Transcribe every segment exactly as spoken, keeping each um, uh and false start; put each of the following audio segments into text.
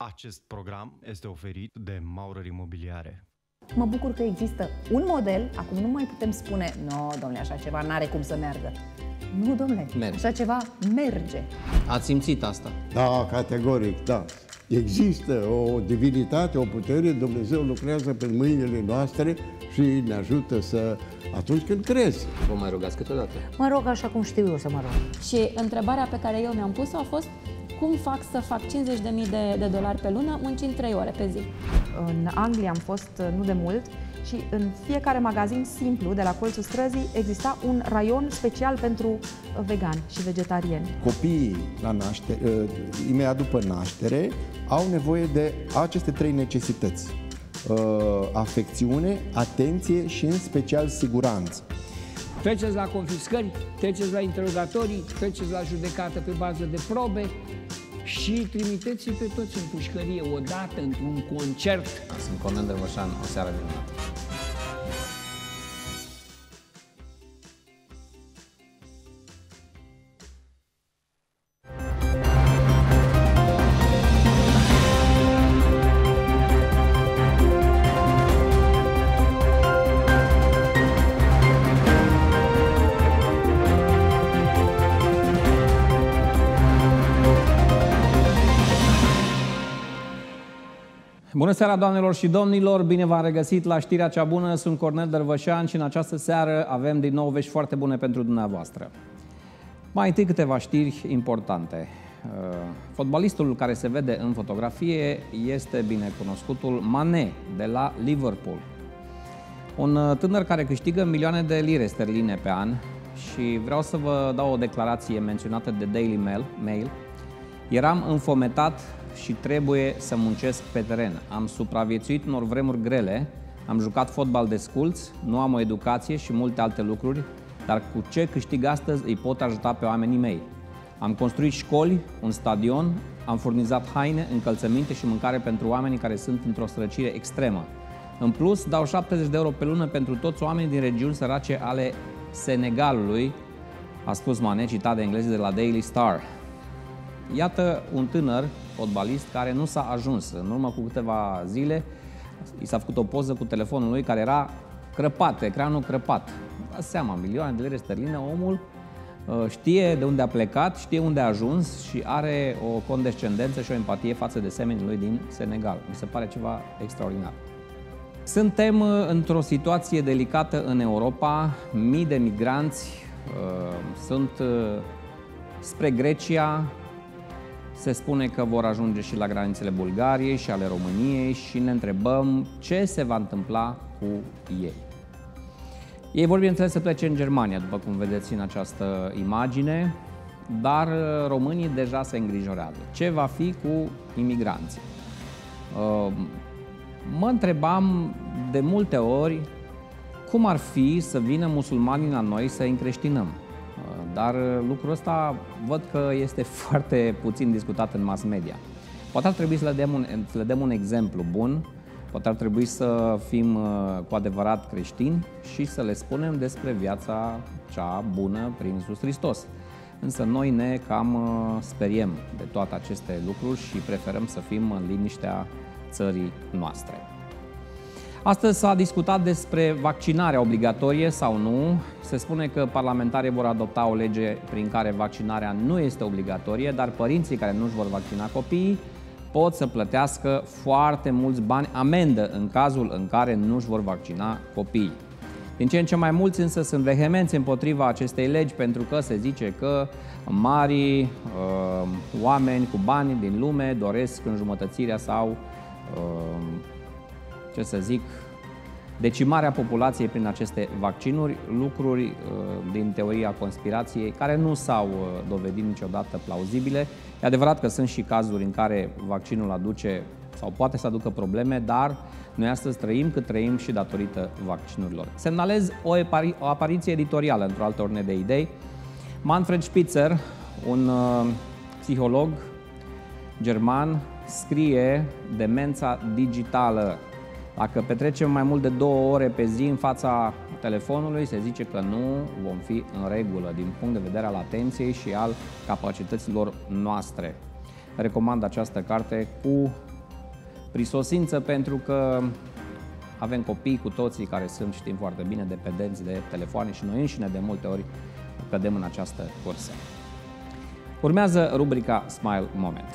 Acest program este oferit de Maurer Imobiliare. Mă bucur că există un model, acum nu mai putem spune, no, domnule, așa ceva n-are cum să meargă. Nu, domnule, merge. Așa ceva merge. Ați simțit asta? Da, categoric, da. Există o divinitate, o putere, Dumnezeu lucrează pe mâinile noastre și ne ajută să, atunci când crezi. Vă mai rugați câteodată? Mă rog așa cum știu eu să mă rog. Și întrebarea pe care eu mi-am pus-o a fost: cum fac să fac cincizeci de mii de, de dolari pe lună muncind trei ore pe zi? În Anglia am fost nu de mult și în fiecare magazin simplu de la colțul străzii exista un raion special pentru vegani și vegetariani. Copiii la naștere, imediat după naștere, au nevoie de aceste trei necesități: afecțiune, atenție și în special siguranță. Treceți la confiscări, treceți la interogatorii, treceți la judecată pe bază de probe și trimiteți-i pe toți în pușcărie odată, într-un concert. Sunt Cornel Dărvășan, o seară minunată. Bună seara, doamnelor și domnilor! Bine v-am regăsit la Știrea Cea Bună. Sunt Cornel Dărvășan și în această seară avem din nou vești foarte bune pentru dumneavoastră. Mai întâi câteva știri importante. Fotbalistul care se vede în fotografie este binecunoscutul Mané de la Liverpool. Un tânăr care câștigă milioane de lire sterline pe an și vreau să vă dau o declarație menționată de Daily Mail. Mail. Eram înfometat și trebuie să muncesc pe teren. Am supraviețuit unor vremuri grele, am jucat fotbal de sculți, nu am o educație și multe alte lucruri, dar cu ce câștig astăzi îi pot ajuta pe oamenii mei. Am construit școli, un stadion, am furnizat haine, încălțăminte și mâncare pentru oamenii care sunt într-o sărăcire extremă. În plus, dau șaptezeci de euro pe lună pentru toți oamenii din regiuni sărace ale Senegalului, a spus Mané, citat de englezii de la Daily Star. Iată un tânăr fotbalist care nu s-a ajuns. În urmă cu câteva zile i s-a făcut o poză cu telefonul lui care era crăpat, ecranul crăpat. Dați seama, milioane de lire sterline, omul știe de unde a plecat, știe unde a ajuns și are o condescendență și o empatie față de semenii lui din Senegal. Mi se pare ceva extraordinar. Suntem într-o situație delicată în Europa. Mii de migranți uh, sunt uh, spre Grecia. Se spune că vor ajunge și la granițele Bulgariei și ale României și ne întrebăm ce se va întâmpla cu ei. Ei vor, bineînțeles, să plece în Germania, după cum vedeți în această imagine, dar românii deja se îngrijorează. Ce va fi cu imigranții? Mă întrebam de multe ori cum ar fi să vină musulmanii la noi să îi încreștinăm. Dar lucrul ăsta văd că este foarte puțin discutat în mass media. Poate ar trebui să le dăm un, să le dăm un exemplu bun, poate ar trebui să fim cu adevărat creștini și să le spunem despre viața cea bună prin Iisus Hristos. Însă noi ne cam speriem de toate aceste lucruri și preferăm să fim în liniștea țării noastre. Astăzi s-a discutat despre vaccinarea obligatorie sau nu. Se spune că parlamentarii vor adopta o lege prin care vaccinarea nu este obligatorie, dar părinții care nu își vor vaccina copiii pot să plătească foarte mulți bani amendă în cazul în care nu își vor vaccina copiii. Din ce în ce mai mulți însă sunt vehemenți împotriva acestei legi pentru că se zice că mari uh, oameni cu bani din lume doresc înjumătățirea sau uh, ce să zic, decimarea populației prin aceste vaccinuri, lucruri din teoria conspirației care nu s-au dovedit niciodată plauzibile. E adevărat că sunt și cazuri în care vaccinul aduce sau poate să aducă probleme, dar noi astăzi trăim cât trăim și datorită vaccinurilor. Semnalez o, o apariție editorială într-o altă ordine de idei. Manfred Spitzer, un uh, psiholog german, scrie demența digitală. Dacă petrecem mai mult de două ore pe zi în fața telefonului, se zice că nu vom fi în regulă din punct de vedere al atenției și al capacităților noastre. Recomand această carte cu prisosință, pentru că avem copii cu toții care sunt, știm foarte bine, dependenți de telefoane și noi înșine de multe ori cădem în această cursă. Urmează rubrica Smile Moment.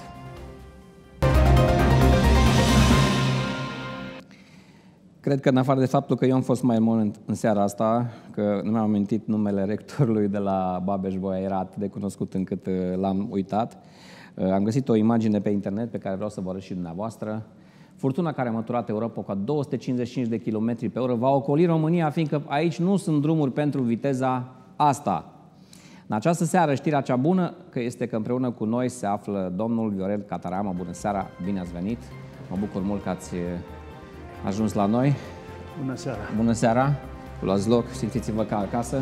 Cred că în afară de faptul că eu am fost Smile Moment în seara asta, că nu mi-am amintit numele rectorului de la Babeș-Bolyai, era atât de cunoscut încât l-am uitat, am găsit o imagine pe internet pe care vreau să vă arăt și dumneavoastră. Furtuna care a măturat Europa cu două sute cincizeci și cinci de kilometri pe oră va ocoli România, fiindcă aici nu sunt drumuri pentru viteza asta. În această seară, știrea cea bună că este că împreună cu noi se află domnul Viorel Cataramă. Bună seara, bine ați venit! Mă bucur mult că ați ajuns la noi. Bună seara! Bună seara! Luați loc, simțiți-vă ca acasă.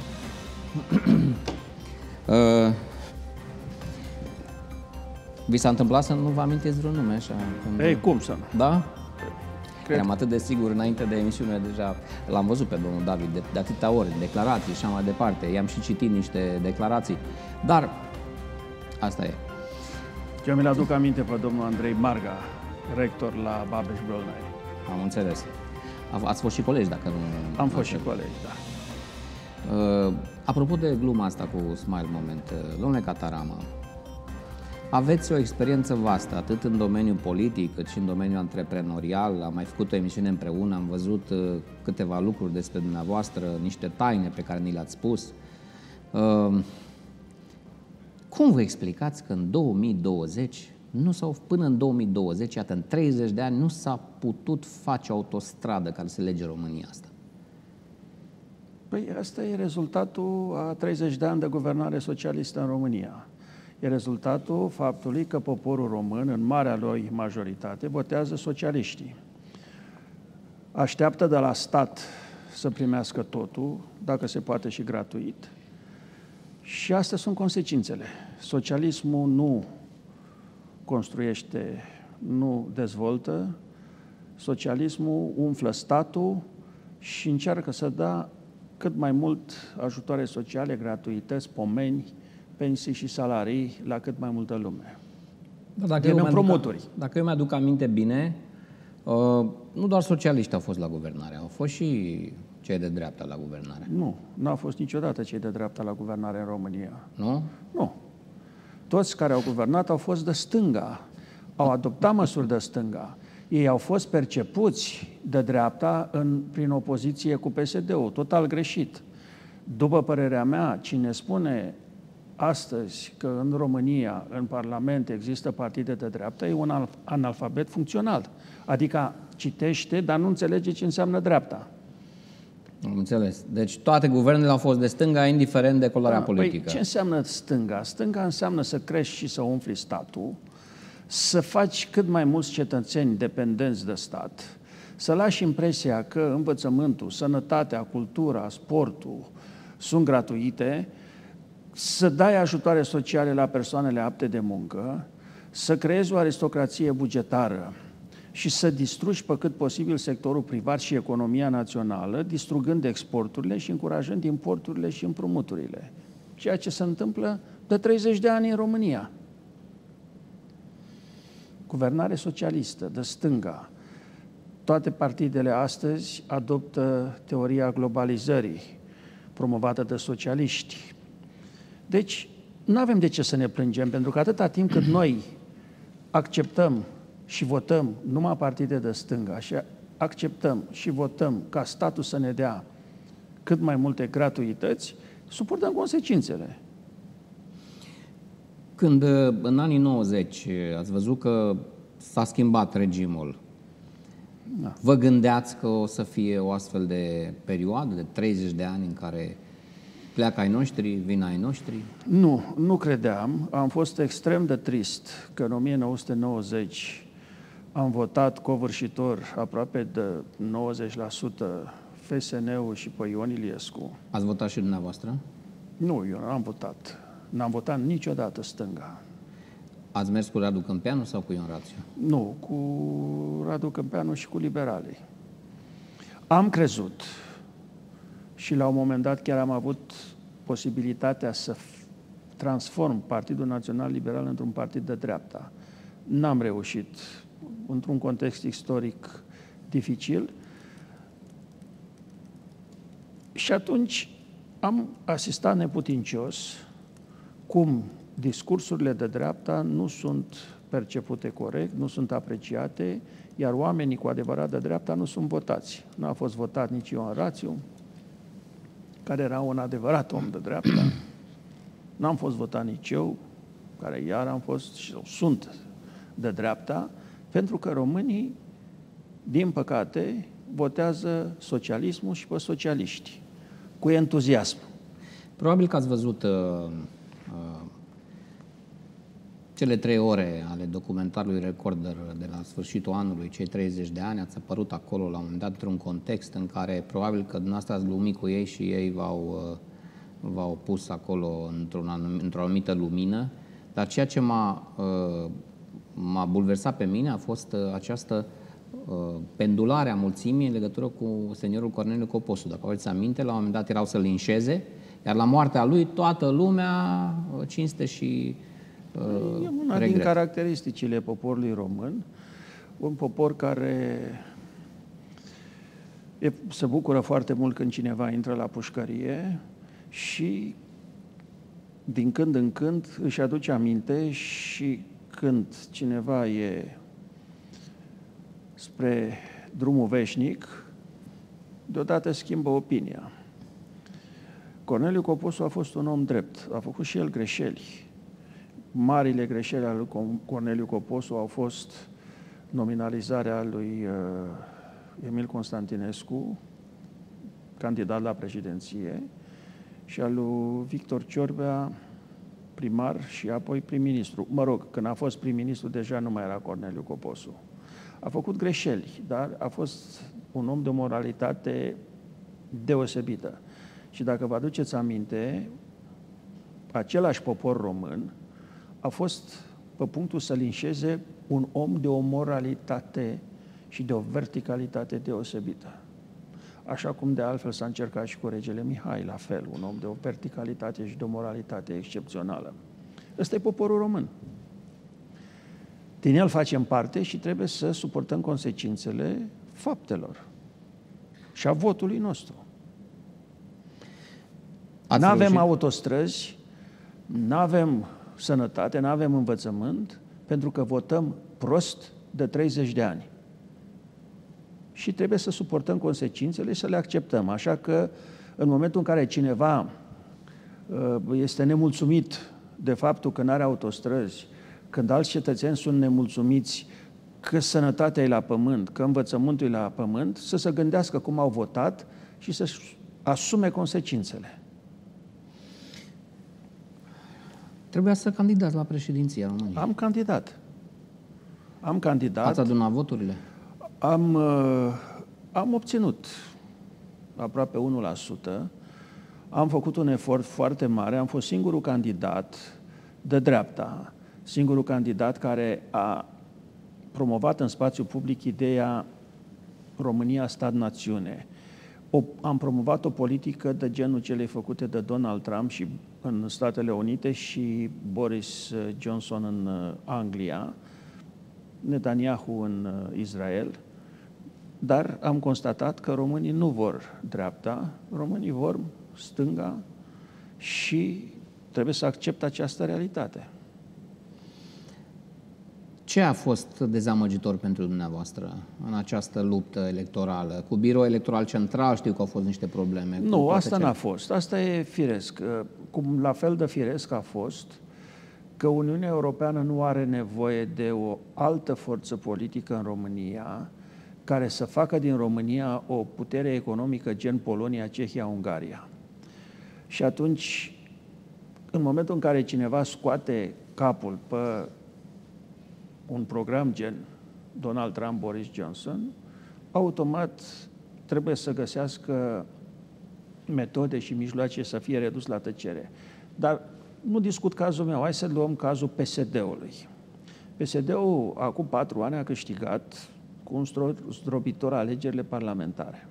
uh, vi s-a întâmplat să nu vă amintiți vreun nume așa? Când... Ei, cum să nu? Da? Cred. Eram atât de sigur înainte de emisiune, deja l-am văzut pe domnul David de, de atâtea ori, declarații și așa mai departe. I-am și citit niște declarații. Dar asta e. Eu mi-l aduc aminte pe domnul Andrei Marga, rector la Babeș-Bolyai. Am înțeles. Ați fost și colegi, dacă nu... Am fost și colegi, da. Uh, apropo de gluma asta cu Smile Moment, domnule Cataramă, aveți o experiență vastă, atât în domeniul politic, cât și în domeniul antreprenorial. Am mai făcut o emisiune împreună, am văzut uh, câteva lucruri despre dumneavoastră, niște taine pe care ni le-ați spus. Uh, cum vă explicați că în două mii douăzeci, nu s-au, până în două mii douăzeci, iată, în treizeci de ani, nu s-a putut face autostradă care să lege România asta? Păi asta e rezultatul a treizeci de ani de guvernare socialistă în România. E rezultatul faptului că poporul român, în marea lui majoritate, votează socialiștii. Așteaptă de la stat să primească totul, dacă se poate și gratuit. Și astea sunt consecințele. Socialismul nu construiește, nu dezvoltă. Socialismul umflă statul și încearcă să dea cât mai mult ajutoare sociale, gratuități, pomeni, pensii și salarii la cât mai multă lume. Da, dacă, eu mi-aduc, dacă eu mi-aduc aminte bine, uh, nu doar socialiști au fost la guvernare, au fost și cei de dreapta la guvernare. Nu, nu au fost niciodată cei de dreapta la guvernare în România. Nu? Nu. Toți care au guvernat au fost de stânga, au adoptat măsuri de stânga. Ei au fost percepuți de dreapta în, prin opoziție cu P S D-ul, total greșit. După părerea mea, cine spune astăzi că în România, în Parlament, există partide de dreapta, e un analfabet funcțional. Adică citește, dar nu înțelege ce înseamnă dreapta. Am înțeles. Deci toate guvernele au fost de stânga, indiferent de culoarea da, politică. Păi ce înseamnă stânga? Stânga înseamnă să crești și să umfli statul, să faci cât mai mulți cetățeni dependenți de stat, să lași impresia că învățământul, sănătatea, cultura, sportul sunt gratuite, să dai ajutoare sociale la persoanele apte de muncă, să creezi o aristocrație bugetară și să distrugi pe cât posibil sectorul privat și economia națională, distrugând exporturile și încurajând importurile și împrumuturile. Ceea ce se întâmplă de treizeci de ani în România. Guvernare socialistă, de stânga. Toate partidele astăzi adoptă teoria globalizării, promovată de socialiști. Deci, nu avem de ce să ne plângem, pentru că atâta timp cât noi acceptăm și votăm numai partide de stânga și acceptăm și votăm ca statul să ne dea cât mai multe gratuități, suportăm consecințele. Când în anii nouăzeci ați văzut că s-a schimbat regimul, da. Vă gândeați că o să fie o astfel de perioadă de treizeci de ani în care pleacă ai noștri, vin ai noștri? Nu, nu credeam. Am fost extrem de trist că în o mie nouă sute nouăzeci am votat covârșitor aproape de nouăzeci la sută F S N-ul și pe Ion Iliescu. Ați votat și dumneavoastră? Nu, eu n-am votat. N-am votat niciodată stânga. Ați mers cu Radu Câmpeanu sau cu Ion Rațiu? Nu, cu Radu Câmpeanu și cu liberalii. Am crezut și la un moment dat chiar am avut posibilitatea să transform Partidul Național Liberal într-un partid de dreapta. N-am reușit într-un context istoric dificil. Și atunci am asistat neputincios cum discursurile de dreapta nu sunt percepute corect, nu sunt apreciate, iar oamenii cu adevărat de dreapta nu sunt votați. Nu a fost votat nici Ioan Rațiu, care era un adevărat om de dreapta. N-am fost votat nici eu, care iar am fost și sunt de dreapta, pentru că românii, din păcate, votează socialismul și pe socialiști, cu entuziasm. Probabil că ați văzut uh, uh, cele trei ore ale documentarului Recorder de la sfârșitul anului, cei treizeci de ani, ați apărut acolo la un moment dat într-un context în care probabil că dumneavoastră ați glumit cu ei și ei v-au, uh, v-au pus acolo într-o într-o anumită lumină, dar ceea ce m-a, uh, m-a bulversat pe mine a fost uh, această pendularea mulțimii în legătură cu seniorul Corneliu Coposu. Dacă aveți aminte, la un moment dat erau să linșeze, iar la moartea lui toată lumea cinste și uh, E una regret. din caracteristicile poporului român, un popor care e, se bucură foarte mult când cineva intră la pușcărie și din când în când își aduce aminte și când cineva e spre drumul veșnic, deodată schimbă opinia. Corneliu Coposu a fost un om drept, a făcut și el greșeli. Marile greșeli ale lui Corneliu Coposu au fost nominalizarea lui uh, Emil Constantinescu, candidat la președinție, și al lui Victor Ciorbea, primar și apoi prim-ministru. Mă rog, când a fost prim-ministru deja nu mai era Corneliu Coposu. A făcut greșeli, dar a fost un om de o moralitate deosebită. Și dacă vă aduceți aminte, același popor român a fost pe punctul să linșeze un om de o moralitate și de o verticalitate deosebită. Așa cum de altfel s-a încercat și cu regele Mihai, la fel, un om de o verticalitate și de o moralitate excepțională. Ăsta e poporul român. Din el facem parte și trebuie să suportăm consecințele faptelor și a votului nostru. Nu avem autostrăzi, nu avem sănătate, nu avem învățământ, pentru că votăm prost de treizeci de ani. Și trebuie să suportăm consecințele și să le acceptăm. Așa că, în momentul în care cineva este nemulțumit de faptul că nu are autostrăzi, când alți cetățeni sunt nemulțumiți că sănătatea e la pământ, că învățământul e la pământ, să se gândească cum au votat și să asume consecințele. Trebuia să candidați la președinția României. Am candidat. Am candidat. Ați adunat voturile? Am, uh, am obținut aproape unu la sută. Am făcut un efort foarte mare. Am fost singurul candidat de dreapta, singurul candidat care a promovat în spațiu public ideea România stat-națiune. O, am promovat o politică de genul celei făcute de Donald Trump și în Statele Unite și Boris Johnson în Anglia, Netanyahu în Israel, dar am constatat că românii nu vor dreapta, românii vor stânga și trebuie să accepte această realitate. Ce a fost dezamăgitor pentru dumneavoastră în această luptă electorală? Cu Biroul Electoral Central știu că au fost niște probleme. Nu, asta n-a fost. Asta e firesc. Cum la fel de firesc a fost că Uniunea Europeană nu are nevoie de o altă forță politică în România care să facă din România o putere economică gen Polonia, Cehia, Ungaria. Și atunci, în momentul în care cineva scoate capul pe un program gen Donald Trump, Boris Johnson, automat trebuie să găsească metode și mijloace să fie redus la tăcere. Dar nu discut cazul meu, hai să luăm cazul P S D-ului. P S D-ul acum patru ani a câștigat cu un zdrobitor alegerile parlamentare.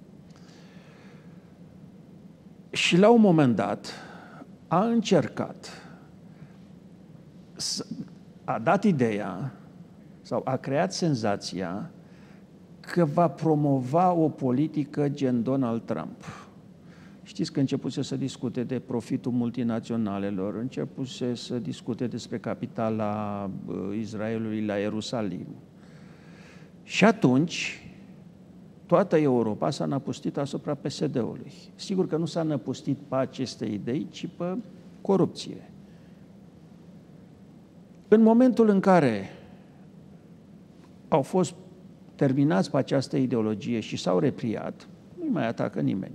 Și la un moment dat a încercat, să, a dat ideea, sau a creat senzația că va promova o politică gen Donald Trump. Știți că începuse să discute de profitul multinaționalelor, începuse să discute despre capitala Israelului la Ierusalim. Și atunci, toată Europa s-a năpustit asupra P S D-ului. Sigur că nu s-a năpustit pe aceste idei, ci pe corupție. În momentul în care au fost terminați pe această ideologie și s-au repliat, nu mai atacă nimeni.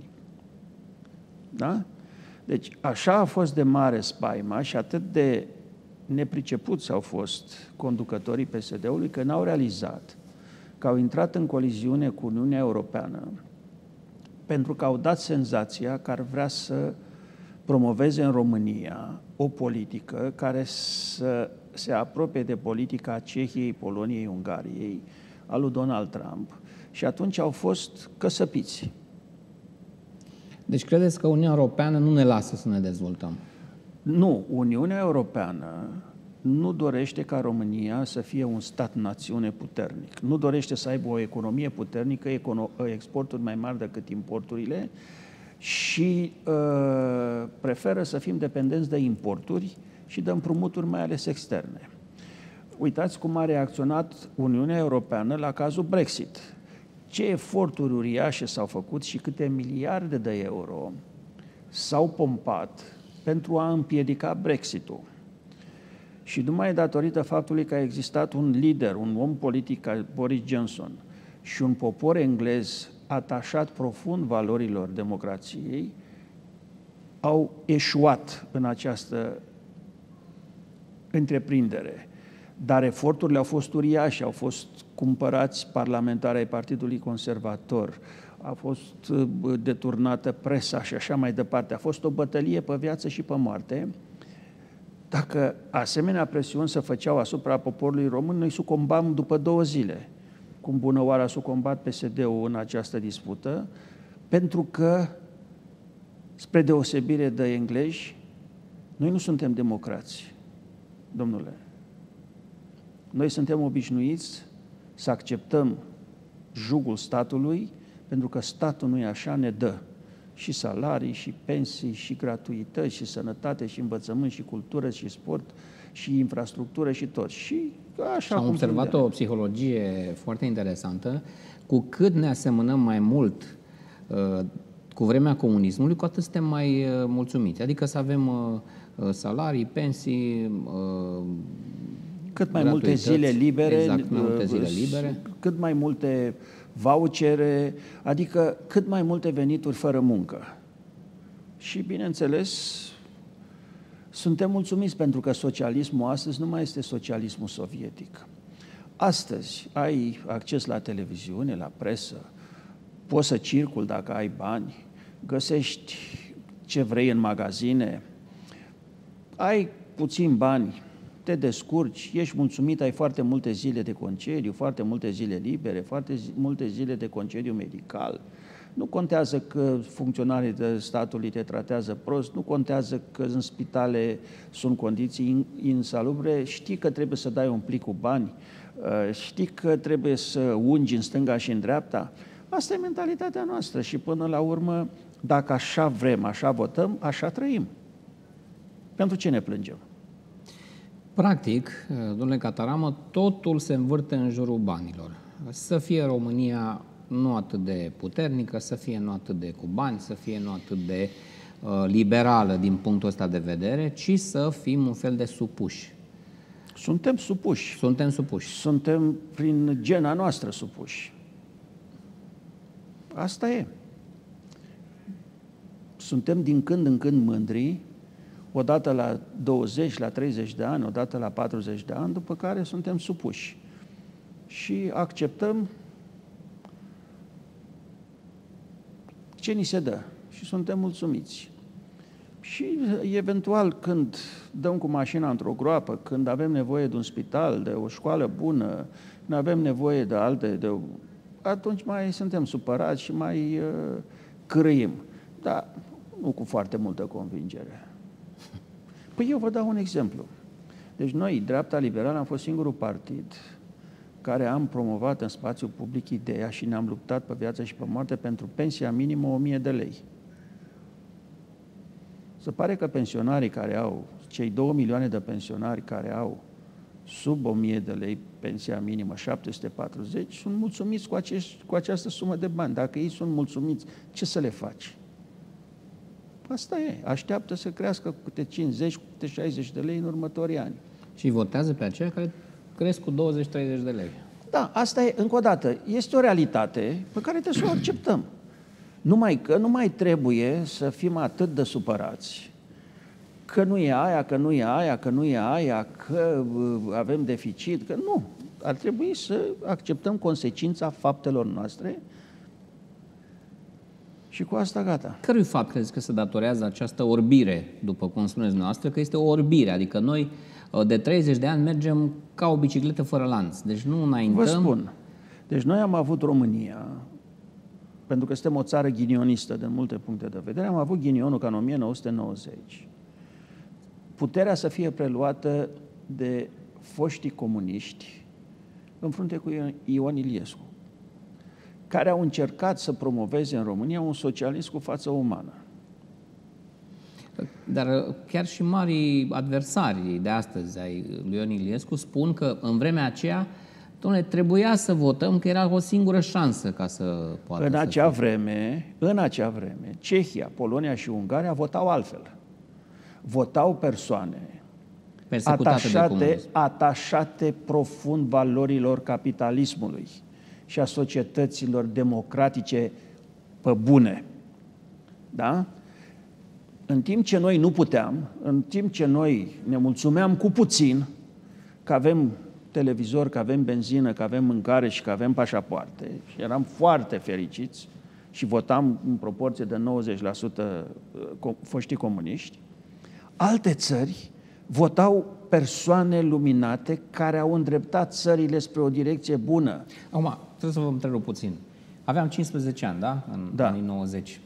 Da? Deci așa a fost de mare spaima și atât de nepricepuți au fost conducătorii P S D-ului că n-au realizat că au intrat în coliziune cu Uniunea Europeană pentru că au dat senzația că ar vrea să promoveze în România o politică care să se apropie de politica Cehiei, Poloniei, Ungariei, a lui Donald Trump, și atunci au fost căsăpiți. Deci credeți că Uniunea Europeană nu ne lasă să ne dezvoltăm? Nu, Uniunea Europeană nu dorește ca România să fie un stat-națiune puternic. Nu dorește să aibă o economie puternică, exporturi mai mari decât importurile și uh, preferă să fim dependenți de importuri și de împrumuturi, mai ales externe. Uitați cum a reacționat Uniunea Europeană la cazul Brexit. Ce eforturi uriașe s-au făcut și câte miliarde de euro s-au pompat pentru a împiedica Brexit-ul. Și numai datorită faptului că a existat un lider, un om politic ca Boris Johnson și un popor englez atașat profund valorilor democrației, au eșuat în această întreprindere. Dar eforturile au fost uriașe, au fost cumpărați parlamentari ai Partidului Conservator, a fost deturnată presa și așa mai departe. A fost o bătălie pe viață și pe moarte. Dacă asemenea presiuni se făceau asupra poporului român, noi sucombam după două zile. Cum bună oară a sucombat P S D-ul în această dispută, pentru că, spre deosebire de englezi, noi nu suntem democrați, domnule. Noi suntem obișnuiți să acceptăm jugul statului, pentru că statul nu e așa, ne dă și salarii, și pensii, și gratuități, și sănătate, și învățământ, și cultură, și sport, și infrastructură, și tot. Și așa am cum observat o psihologie foarte interesantă. Cu cât ne asemănăm mai mult uh, cu vremea comunismului, cu atât suntem mai uh, mulțumiți. Adică să avem uh, salarii, pensii, uh, cât mai multe zile libere, exact, mai multe zile libere, cât mai multe vouchere, adică cât mai multe venituri fără muncă. Și, bineînțeles, suntem mulțumiți pentru că socialismul astăzi nu mai este socialismul sovietic. Astăzi ai acces la televiziune, la presă, poți să circuli dacă ai bani, găsești ce vrei în magazine, ai puțin bani, te descurci, ești mulțumit, ai foarte multe zile de concediu, foarte multe zile libere, foarte zi, multe zile de concediu medical. Nu contează că funcționarii de statului te tratează prost, nu contează că în spitale sunt condiții insalubre, știi că trebuie să dai un plic cu bani, știi că trebuie să ungi în stânga și în dreapta. Asta e mentalitatea noastră și până la urmă, dacă așa vrem, așa votăm, așa trăim. Pentru ce ne plângem? Practic, domnule Cataramă, totul se învârte în jurul banilor. Să fie România nu atât de puternică, să fie nu atât de cu bani, să fie nu atât de uh, liberală din punctul ăsta de vedere, ci să fim un fel de supuși. Suntem supuși. Suntem supuși. Suntem prin gena noastră supuși. Asta e. Suntem din când în când mândri, odată la douăzeci, la treizeci de ani, odată la patruzeci de ani, după care suntem supuși. Și acceptăm ce ni se dă și suntem mulțumiți. Și eventual când dăm cu mașina într-o groapă, când avem nevoie de un spital, de o școală bună, când avem nevoie de alte, de... atunci mai suntem supărați și mai uh, cârâim. Dar nu cu foarte multă convingere. Păi eu vă dau un exemplu. Deci noi, Dreapta Liberală, am fost singurul partid care am promovat în spațiu public ideea și ne-am luptat pe viață și pe moarte pentru pensia minimă o mie de lei. Se pare că pensionarii care au, cei două milioane de pensionari care au sub o mie de lei pensia minimă, șapte sute patruzeci, sunt mulțumiți cu, acești, cu această sumă de bani. Dacă ei sunt mulțumiți, ce să le faci? Asta e. Așteaptă să crească cu câte cincizeci, cu câte șaizeci de lei în următorii ani. Și votează pe aceia care cresc cu douăzeci treizeci de lei. Da, asta e, încă o dată, este o realitate pe care trebuie să o acceptăm. Numai că nu mai trebuie să fim atât de supărați că nu e aia, că nu e aia, că nu e aia, că avem deficit, că nu. Ar trebui să acceptăm consecința faptelor noastre și cu asta gata. Cărui fapt credeți că se datorează această orbire, după cum spuneți noastră, că este o orbire, adică noi de treizeci de ani mergem ca o bicicletă fără lanț, deci nu înaintăm. Vă spun, deci noi am avut România, pentru că suntem o țară ghinionistă din multe puncte de vedere, am avut ghinionul ca în o mie nouă sute nouăzeci. Puterea să fie preluată de foștii comuniști în frunte cu Ion Iliescu, care au încercat să promoveze în România un socialism cu față umană. Dar chiar și marii adversari de astăzi ai lui Ion Iliescu spun că în vremea aceea, dom'le, trebuia să votăm, că era o singură șansă ca să poată în să acea fie. vreme, în acea vreme, Cehia, Polonia și Ungaria votau altfel. Votau persoane atașate, atașate profund valorilor capitalismului și a societăților democratice pe bune. Da? În timp ce noi nu puteam, în timp ce noi ne mulțumeam cu puțin, că avem televizor, că avem benzină, că avem mâncare și că avem pașapoarte, și eram foarte fericiți și votam în proporție de nouăzeci la sută foștii comuniști, alte țări votau persoane luminate care au îndreptat țările spre o direcție bună. Acum, trebuie să vă întrerup puțin. Aveam cincisprezece ani, da? În da. anii nouăzeci.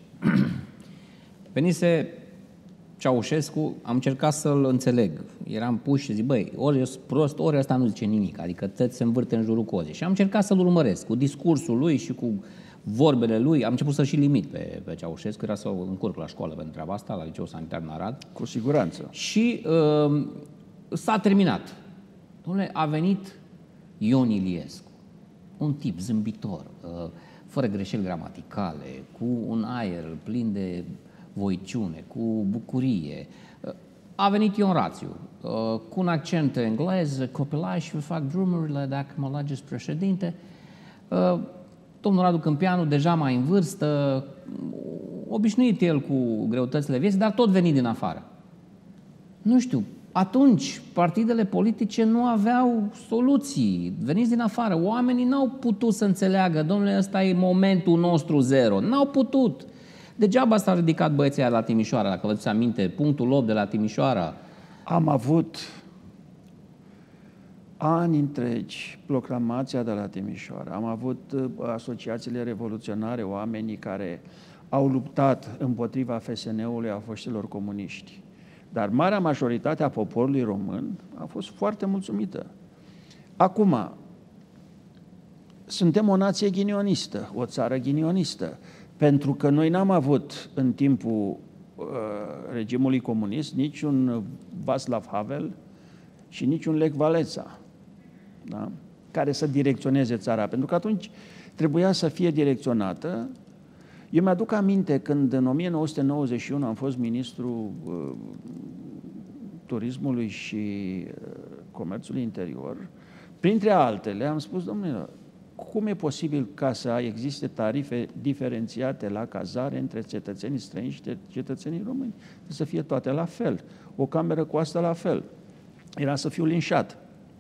Venise Ceaușescu, am încercat să-l înțeleg. Eram puși și zic, băi, ori e prost, ori ăsta nu zice nimic, adică tot se învârte în jurul cozii. Și am încercat să-l urmăresc cu discursul lui și cu vorbele lui. Am început să-l și limit pe, pe Ceaușescu, era să o încurc la școală pentru treaba asta, la Liceul Sanitar în Arad. Cu siguranță. Și uh, s-a terminat. Dom'le, a venit Ion Iliescu, un tip zâmbitor, uh, fără greșeli gramaticale, cu un aer plin de voiciune, cu bucurie. A venit Ion Rațiu, cu un accent englez, copilași, fac drumurile dacă mă lageți președinte. Domnul Radu Câmpianu, deja mai în vârstă, obișnuit el cu greutățile vieții, dar tot venit din afară. Nu știu, atunci partidele politice nu aveau soluții, veniți din afară. Oamenii n-au putut să înțeleagă, domnule, ăsta e momentul nostru zero. N-au putut. Degeaba s-au ridicat băieții la Timișoara, dacă vă ți aminte, punctul opt de la Timișoara. Am avut ani întregi proclamația de la Timișoara. Am avut asociațiile revoluționare, oamenii care au luptat împotriva F S N-ului, a foștilor comuniști. Dar marea majoritate a poporului român a fost foarte mulțumită. Acum, suntem o nație ghinionistă, o țară ghinionistă, pentru că noi n-am avut în timpul uh, regimului comunist niciun Václav Havel și niciun Lech Wałęsa, da? Care să direcționeze țara, pentru că atunci trebuia să fie direcționată. Eu mi-aduc aminte când în o mie nouă sute nouăzeci și unu am fost ministrul uh, turismului și uh, comerțului interior, printre altele am spus, domnule, cum e posibil ca să existe tarife diferențiate la cazare între cetățenii străini și cetățenii români? Să fie toate la fel. O cameră cu asta la fel. Era să fiu linșat.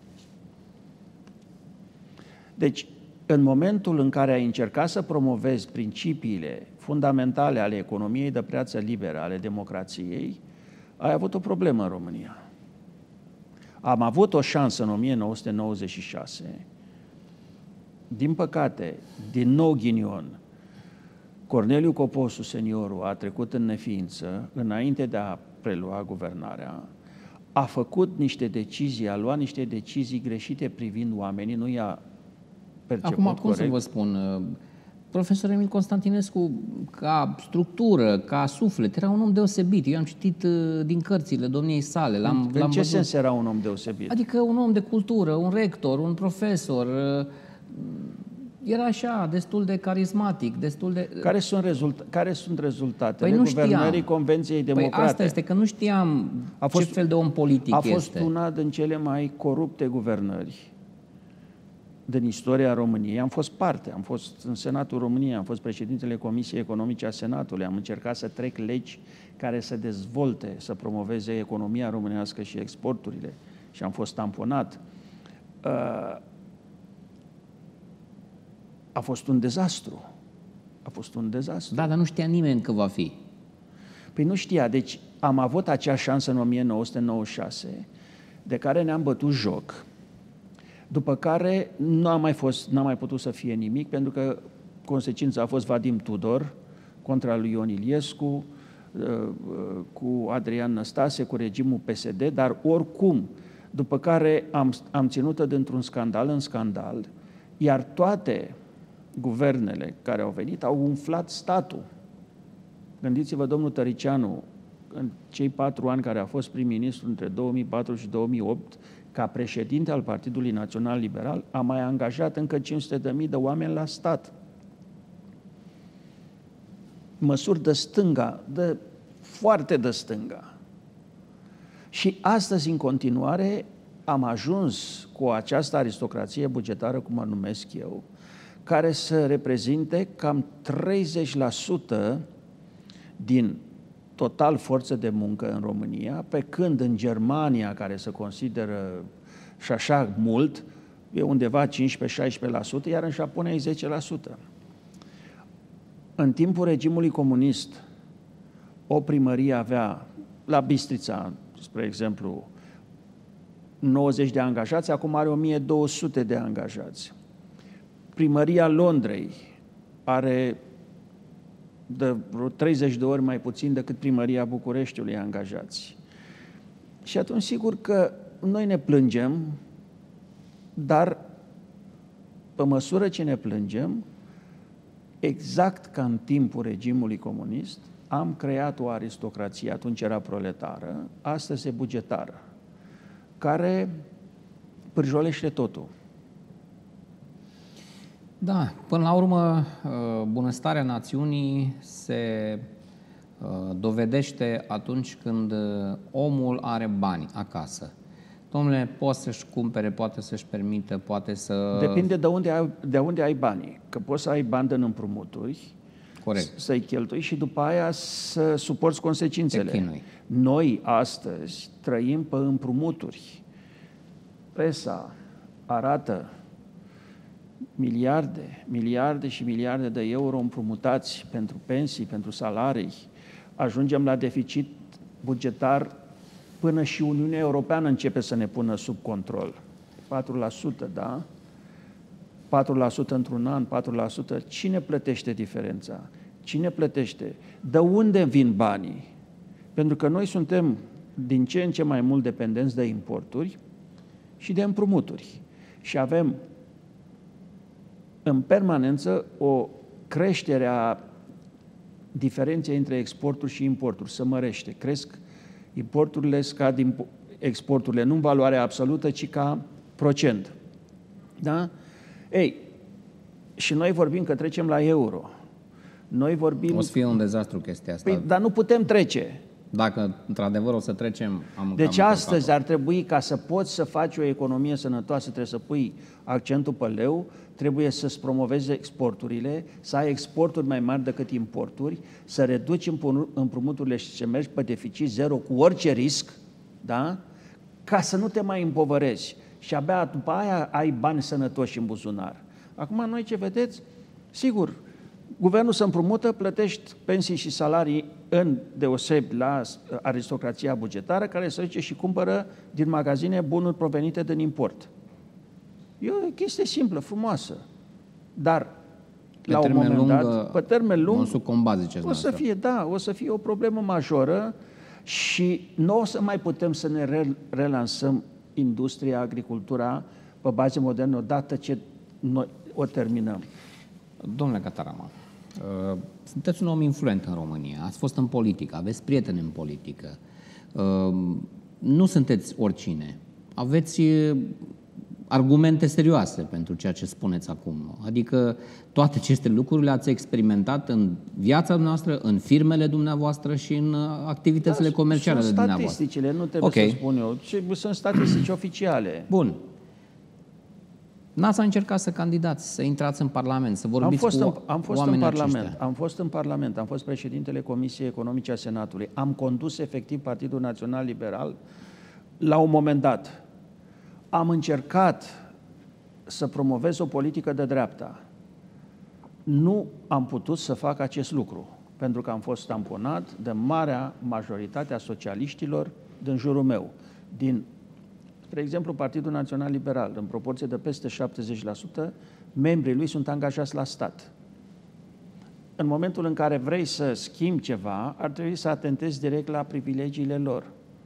Deci, în momentul în care ai încercat să promovezi principiile fundamentale ale economiei de piață liberă, ale democrației, ai avut o problemă în România. Am avut o șansă în o mie nouă sute nouăzeci și șase. Din păcate, din nou ghinion, Corneliu Coposu, seniorul, a trecut în neființă înainte de a prelua guvernarea, a făcut niște decizii, a luat niște decizii greșite privind oamenii, nu i-a perceput Acum, cum corect. să vă spun, profesor Emil Constantinescu, ca structură, ca suflet, era un om deosebit. Eu am citit din cărțile domniei sale. L-am, În l-am ce văzut. sens era un om deosebit? Adică un om de cultură, un rector, un profesor. Era așa, destul de carismatic, destul de... Care sunt, rezulta- care sunt rezultatele Păi nu guvernării știam. Convenției Democrate? Păi asta este, că nu știam a fost, ce fel de om politic a este. A fost una din cele mai corupte guvernări din istoria României. Am fost parte, am fost în Senatul României, am fost președintele Comisiei Economice a Senatului, am încercat să trec legi care să dezvolte, să promoveze economia românească și exporturile și am fost tamponat. A fost un dezastru. A fost un dezastru. Da, dar nu știa nimeni că va fi. Păi nu știa. Deci am avut acea șansă în o mie nouă sute nouăzeci și șase, de care ne-am bătut joc, după care nu a mai fost, n-a mai putut să fie nimic, pentru că consecința a fost Vadim Tudor contra lui Ion Iliescu, cu Adrian Năstase, cu regimul P S D, dar oricum, după care am, am ținut-o dintr-un scandal în scandal, iar toate guvernele care au venit au umflat statul. Gândiți-vă, domnul Tăricianu, în cei patru ani care a fost prim-ministru între două mii patru și două mii opt, ca președinte al Partidului Național Liberal, a mai angajat încă cinci sute de mii de oameni la stat. Măsuri de stânga, de foarte de stânga. Și astăzi, în continuare, am ajuns cu această aristocrație bugetară, cum o numesc eu, care să reprezinte cam treizeci la sută din total forță de muncă în România, pe când în Germania, care se consideră și așa mult, e undeva cincisprezece-șaisprezece la sută, iar în Japonia e zece la sută. În timpul regimului comunist, o primărie avea, la Bistrița, spre exemplu, nouăzeci de angajați, acum are o mie două sute de angajați. Primăria Londrei are de vreo treizeci de ori mai puțin decât primăria Bucureștiului angajați. Și atunci, sigur că noi ne plângem, dar pe măsură ce ne plângem, exact ca în timpul regimului comunist, am creat o aristocrație, atunci era proletară, astăzi e bugetară, care pârjolește totul. Da, până la urmă, bunăstarea națiunii se dovedește atunci când omul are bani acasă. Dom'le, poate să-și cumpere, poate să-și permită, poate să... Depinde de unde ai, de unde ai banii. Că poți să ai bani în împrumuturi, corect, să-i cheltui și după aia să suporți consecințele. Noi astăzi trăim pe împrumuturi. Presa arată miliarde, miliarde și miliarde de euro împrumutați pentru pensii, pentru salarii. Ajungem la deficit bugetar până și Uniunea Europeană începe să ne pună sub control. patru la sută, da? patru la sută într-un an, patru la sută. Cine plătește diferența? Cine plătește? De unde vin banii? Pentru că noi suntem din ce în ce mai mult dependenți de importuri și de împrumuturi. Și avem în permanență o creștere a diferenței între exporturi și importuri, se mărește. Cresc importurile, scad exporturile, nu în valoare absolută, ci ca procent. Da? Ei, și noi vorbim că trecem la euro. Noi vorbim... O să fie un dezastru chestia asta. Păi, dar nu putem trece. Dacă, într-adevăr, o să trecem... Am deci astăzi ar trebui, ca să poți să faci o economie sănătoasă, trebuie să pui accentul pe leu, trebuie să-ți promovezi exporturile, să ai exporturi mai mari decât importuri, să reduci împrumuturile și să mergi pe deficit zero cu orice risc, da? Ca să nu te mai împovărezi. Și abia după aia ai bani sănătoși în buzunar. Acum noi ce vedeți? Sigur, guvernul se împrumută, plătești pensii și salarii în deosebi la aristocrația bugetară, care se duce și cumpără din magazine bunuri provenite din import. E o chestie simplă, frumoasă, dar pe la un moment lung, dat, pe termen lung, o să fie, da, o să fie o problemă majoră și nu o să mai putem să ne relansăm industria, agricultura pe baze moderne odată ce noi, o terminăm. Domnule Catarama, sunteți un om influent în România, ați fost în politică, aveți prieteni în politică, nu sunteți oricine, aveți argumente serioase pentru ceea ce spuneți acum. Adică toate aceste lucruri le-ați experimentat în viața noastră, în firmele dumneavoastră și în activitățile da, comerciale sunt ale dumneavoastră. Statisticile, nu trebuie okay. să spun eu. Sunt statistici oficiale. Bun. N-ați încercat să candidați, să intrați în Parlament, să vorbiți am fost cu în, am fost oamenii în Parlament, aceștia. Am fost în Parlament, am fost președintele Comisiei Economice a Senatului, am condus efectiv Partidul Național Liberal la un moment dat. Am încercat să promovez o politică de dreapta. Nu am putut să fac acest lucru, pentru că am fost tamponat de marea majoritate a socialiștilor din jurul meu. Din, spre exemplu, Partidul Național Liberal, în proporție de peste șaptezeci la sută, membrii lui sunt angajați la stat. În momentul în care vrei să schimbi ceva, ar trebui să atentezi direct la privilegiile lor.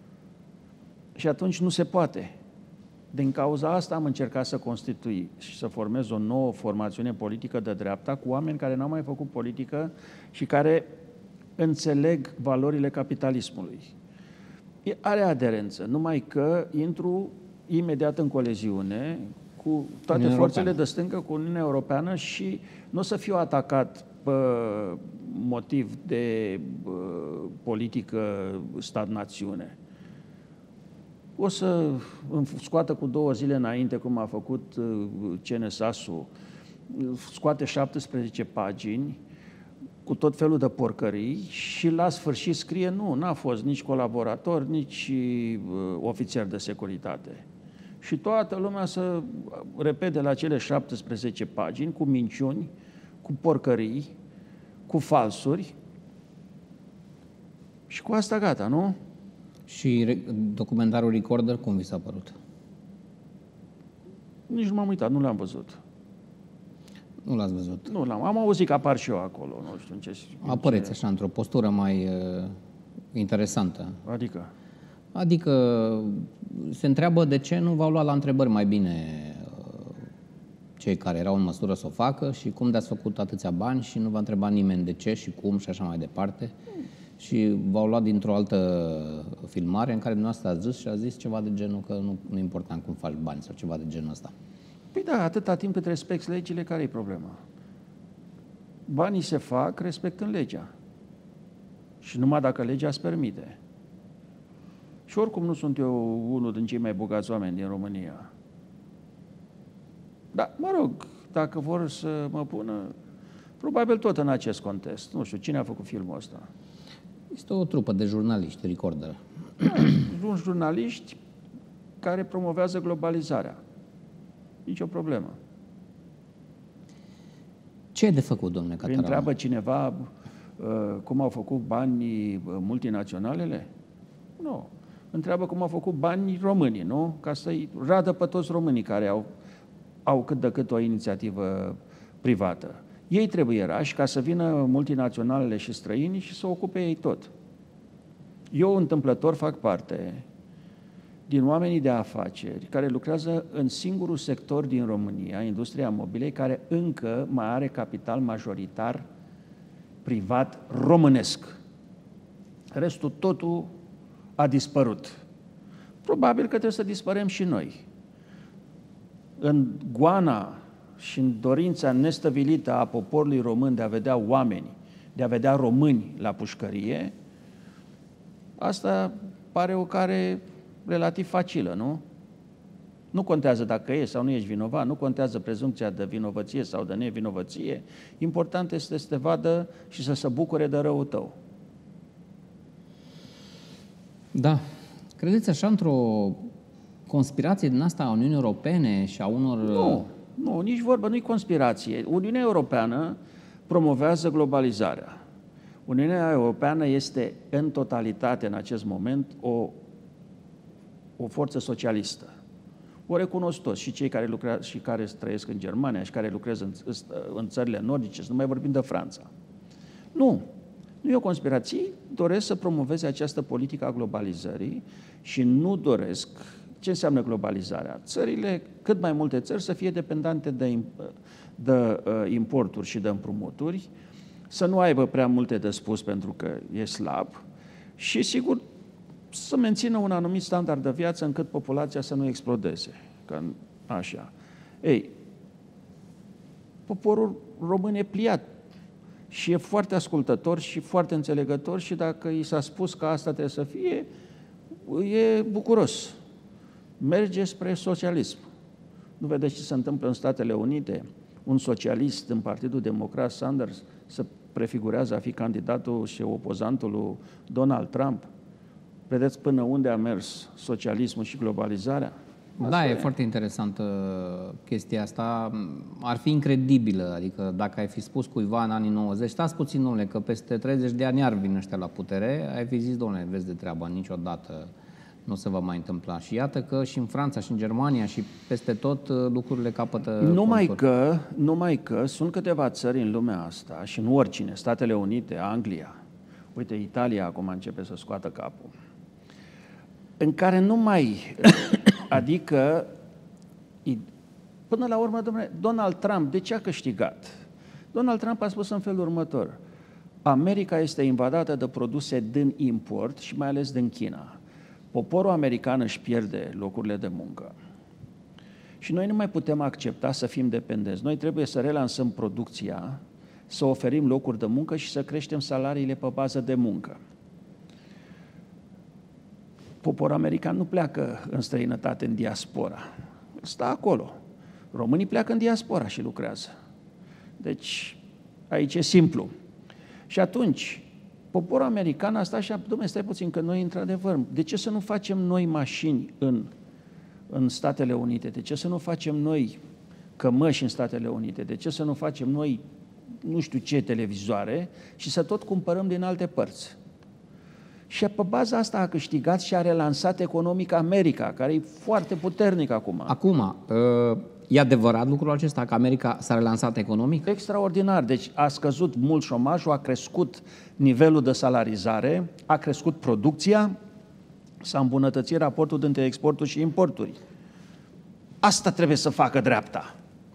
Și atunci nu se poate. Din cauza asta am încercat să constitui și să formez o nouă formațiune politică de dreapta cu oameni care n-au mai făcut politică și care înțeleg valorile capitalismului. Are aderență, numai că intru imediat în coleziune cu toate Uniunea forțele Europeană. de stânga, cu Uniunea Europeană și nu o să fiu atacat pe motiv de uh, politică stat-națiune. O să îmi scoată cu două zile înainte, cum a făcut C N S A S-ul, scoate șaptesprezece pagini cu tot felul de porcării și la sfârșit scrie nu, n-a fost nici colaborator, nici uh, ofițer de securitate. Și toată lumea să repede la cele șaptesprezece pagini cu minciuni, cu porcării, cu falsuri și cu asta gata, nu? Și documentarul Recorder, cum vi s-a părut? Nici nu m-am uitat, nu l-am văzut. Nu l-ați văzut? Nu l-am. Am auzit că apar și eu acolo, nu știu în ce... Apăreți așa, într-o postură mai uh, interesantă. Adică? Adică se întreabă de ce nu v-au luat la întrebări mai bine uh, cei care erau în măsură să o facă și cum de-ați făcut atâția bani și nu v-a întrebat nimeni de ce și cum și așa mai departe. Și v-au luat dintr-o altă filmare în care dumneavoastră ați zis și a zis ceva de genul că nu, nu e important cum faci bani sau ceva de genul ăsta. Păi da, atâta timp cât respecti legile, care e problema? Banii se fac respectând legea. Și numai dacă legea îți permite. Și oricum nu sunt eu unul din cei mai bogați oameni din România. Dar, mă rog, dacă vor să mă pună, probabil tot în acest context. Nu știu, cine a făcut filmul ăsta? Este o trupă de jurnaliști, Recorder. Sunt jurnaliști care promovează globalizarea. Nici o problemă. Ce e de făcut, domnule Catarama? Întreabă cineva uh, cum au făcut banii multinaționalele? Nu. Întreabă cum au făcut banii românii, nu? Ca să-i radă pe toți românii care au, au cât de cât o inițiativă privată. Ei trebuie erași ca să vină multinaționalele și străinii și să ocupe ei tot. Eu, întâmplător, fac parte din oamenii de afaceri care lucrează în singurul sector din România, industria mobilei, care încă mai are capital majoritar privat românesc. Restul, totul a dispărut. Probabil că trebuie să dispărem și noi. În goana și în dorința nestăvilită a poporului român de a vedea oameni, de a vedea români la pușcărie, asta pare o care relativ facilă, nu? Nu contează dacă ești sau nu ești vinovat, nu contează prezumția de vinovăție sau de nevinovăție, important este să te vadă și să se bucure de răul tău. Da. Credeți așa într-o conspirație din asta a Uniunii Europene și a unor... Nu, nu, nici vorbă, nu-i conspirație. Uniunea Europeană promovează globalizarea. Uniunea Europeană este în totalitate în acest moment o, o forță socialistă. O recunosc toți, și cei care lucrează și care trăiesc în Germania și care lucrează în, în țările nordice, să nu mai vorbim de Franța. Nu, nu e o conspirație, doresc să promoveze această politică a globalizării și nu doresc Ce înseamnă globalizarea? Țările, cât mai multe țări să fie dependente de, de uh, importuri și de împrumuturi, să nu aibă prea multe de spus pentru că e slab și, sigur, să mențină un anumit standard de viață încât populația să nu explodeze. Că, așa. Ei, poporul român e pliat și e foarte ascultător și foarte înțelegător și dacă i s-a spus că asta trebuie să fie, e bucuros. Merge spre socialism. Nu vedeți ce se întâmplă în Statele Unite? Un socialist în Partidul Democrat, Sanders, se prefigurează a fi candidatul și opozantul lui Donald Trump. Vedeți până unde a mers socialismul și globalizarea? Asta da, e, e foarte interesantă chestia asta. Ar fi incredibilă, adică dacă ai fi spus cuiva în anii nouăzeci, stați puțin, domnule, că peste treizeci de ani iar vin ăștia la putere, ai fi zis, domnule, vezi de treaba, niciodată nu se va mai întâmpla. Și iată că și în Franța, și în Germania, și peste tot lucrurile capătă numai că, numai că sunt câteva țări în lumea asta, și nu oricine, Statele Unite, Anglia, uite, Italia acum începe să scoată capul, în care nu mai, adică, până la urmă, domnule, Donald Trump, de ce a câștigat? Donald Trump a spus în felul următor: America este invadată de produse din import și mai ales din China. Poporul american își pierde locurile de muncă. Și noi nu mai putem accepta să fim dependenți. Noi trebuie să relansăm producția, să oferim locuri de muncă și să creștem salariile pe bază de muncă. Poporul american nu pleacă în străinătate, în diaspora. Stă acolo. Românii pleacă în diaspora și lucrează. Deci, aici e simplu. Și atunci, poporul american a stat și a, dom'le, stai puțin, că noi, într-adevăr, de ce să nu facem noi mașini în, în Statele Unite? De ce să nu facem noi cămăși în Statele Unite? De ce să nu facem noi, nu știu ce, televizoare și să tot cumpărăm din alte părți? Și pe baza asta a câștigat și a relansat economic America, care e foarte puternic acum. Acum, e adevărat lucrul acesta, că America s-a relansat economic? Extraordinar. Deci a scăzut mult șomajul, a crescut nivelul de salarizare, a crescut producția, s-a îmbunătățit raportul dintre exporturi și importuri. Asta trebuie să facă dreapta.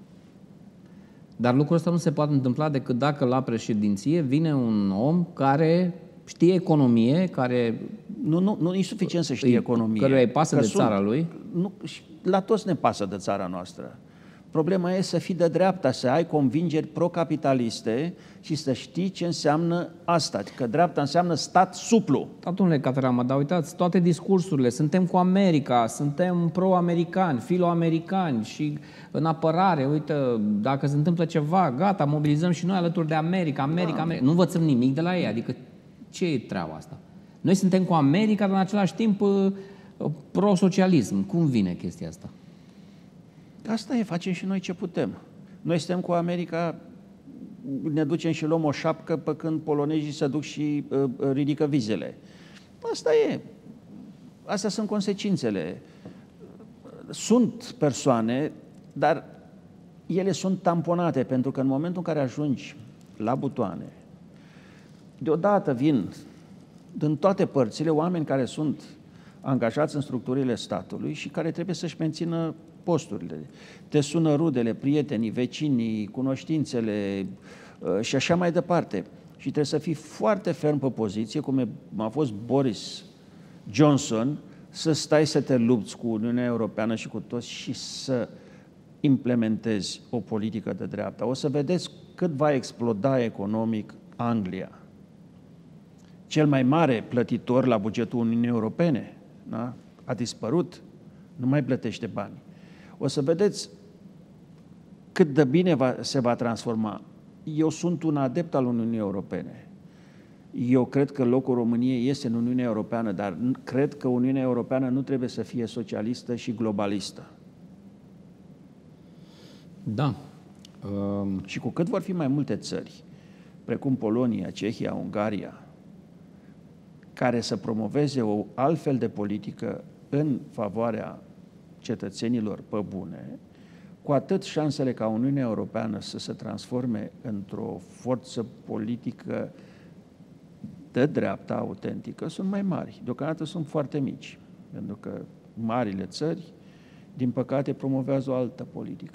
Dar lucrul ăsta nu se poate întâmpla decât dacă la președinție vine un om care știe economie, care... Nu, nu, nu e suficient să știe economie. Căruia îi pasă de sunt, țara lui. Nu, la toți ne pasă de țara noastră. Problema e să fii de dreapta, să ai convingeri pro-capitaliste și să știi ce înseamnă asta, că dreapta înseamnă stat suplu. Da, domnule Caterama, dar uitați, toate discursurile, suntem cu America, suntem pro-americani, filo-americani și în apărare, uite, dacă se întâmplă ceva, gata, mobilizăm și noi alături de America, America, da. America. Nu învățăm nimic de la ei, adică ce e treaba asta? Noi suntem cu America, dar în același timp pro-socialism. Cum vine chestia asta? Asta e, facem și noi ce putem. Noi suntem cu America, ne ducem și luăm o șapcă pe când polonezii se duc și uh, ridică vizele. Asta e. Astea sunt consecințele. Sunt persoane, dar ele sunt tamponate, pentru că în momentul în care ajungi la butoane, deodată vin din toate părțile oameni care sunt angajați în structurile statului și care trebuie să-și mențină posturile. Te sună rudele, prietenii, vecinii, cunoștințele și așa mai departe. Și trebuie să fii foarte ferm pe poziție, cum a fost Boris Johnson, să stai să te lupți cu Uniunea Europeană și cu toți și să implementezi o politică de dreapta. O să vedeți cât va exploda economic Anglia. Cel mai mare plătitor la bugetul Uniunii Europene, da? A dispărut, nu mai plătește bani. O să vedeți cât de bine va, se va transforma. Eu sunt un adept al Uniunii Europene. Eu cred că locul României este în Uniunea Europeană, dar cred că Uniunea Europeană nu trebuie să fie socialistă și globalistă. Da. Um... Și cu cât vor fi mai multe țări, precum Polonia, Cehia, Ungaria, care să promoveze o altfel de politică în favoarea cetățenilor pe bune, cu atât șansele ca Uniunea Europeană să se transforme într-o forță politică de dreapta autentică sunt mai mari. Deocamdată sunt foarte mici, pentru că marile țări, din păcate, promovează o altă politică.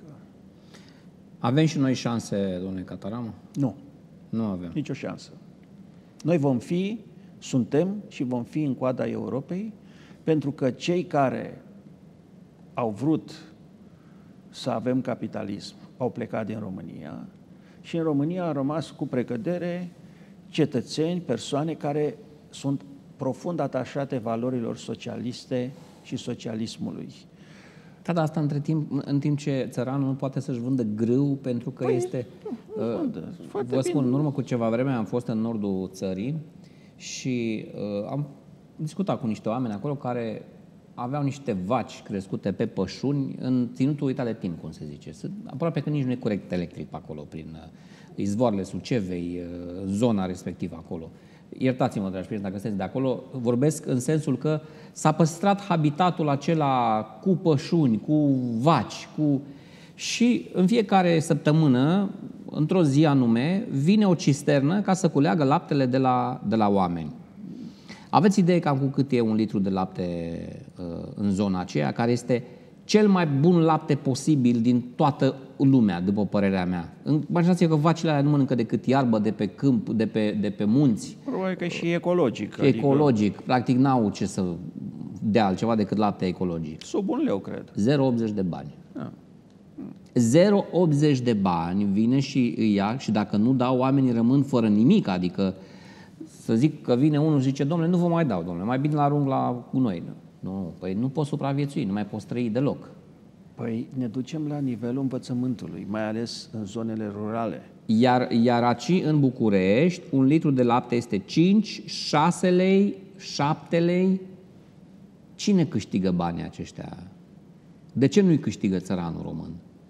Avem și noi șanse, domnule Cataramă? Nu. Nu avem. Nicio șansă. Noi vom fi, suntem și vom fi în coada Europei, pentru că cei care au vrut să avem capitalism au plecat din România și în România au rămas cu precădere cetățeni, persoane care sunt profund atașate valorilor socialiste și socialismului. Da, dar asta între timp, în timp ce țăranul nu poate să-și vândă grâu pentru că păi, este... Nu, nu vândă. Uh, vă spun, în urmă cu ceva vreme am fost în nordul țării și uh, am discutat cu niște oameni acolo care aveau niște vaci crescute pe pășuni în ținutul Italetin, cum se zice. Aproape că nici nu e corect electric pe acolo, prin uh, izvoarele Sucevei, uh, zona respectivă acolo. Iertați-mă, dragi prieteni, dacă sunteți de acolo, vorbesc în sensul că s-a păstrat habitatul acela cu pășuni, cu vaci, cu... și în fiecare săptămână, într-o zi anume, vine o cisternă ca să culeagă laptele de la, de la oameni. Aveți idee cam cu cât e un litru de lapte uh, în zona aceea, care este cel mai bun lapte posibil din toată lumea, după părerea mea. Imaginați-vă că vacile alea nu mănâncă decât iarbă de pe câmp, de pe, de pe munți. Probabil că și ecologic. Ecologic. Adică... Practic n-au ce să dea altceva decât lapte ecologic. Sub un leu, cred. zero virgulă optzeci de bani. Ah. zero virgulă optzeci de bani vine și îi ia și dacă nu dau, oamenii rămân fără nimic. Adică să zic că vine unul și zice, domnule, nu vă mai dau, domnule, mai bine la arunc la gunoi. Nu, păi nu poți supraviețui, nu mai poți trăi deloc. Păi ne ducem la nivelul învățământului, mai ales în zonele rurale. Iar, iar aici, în București, un litru de lapte este cinci, șase lei, șapte lei. Cine câștigă banii aceștia? De ce nu-i câștigă țăranul român?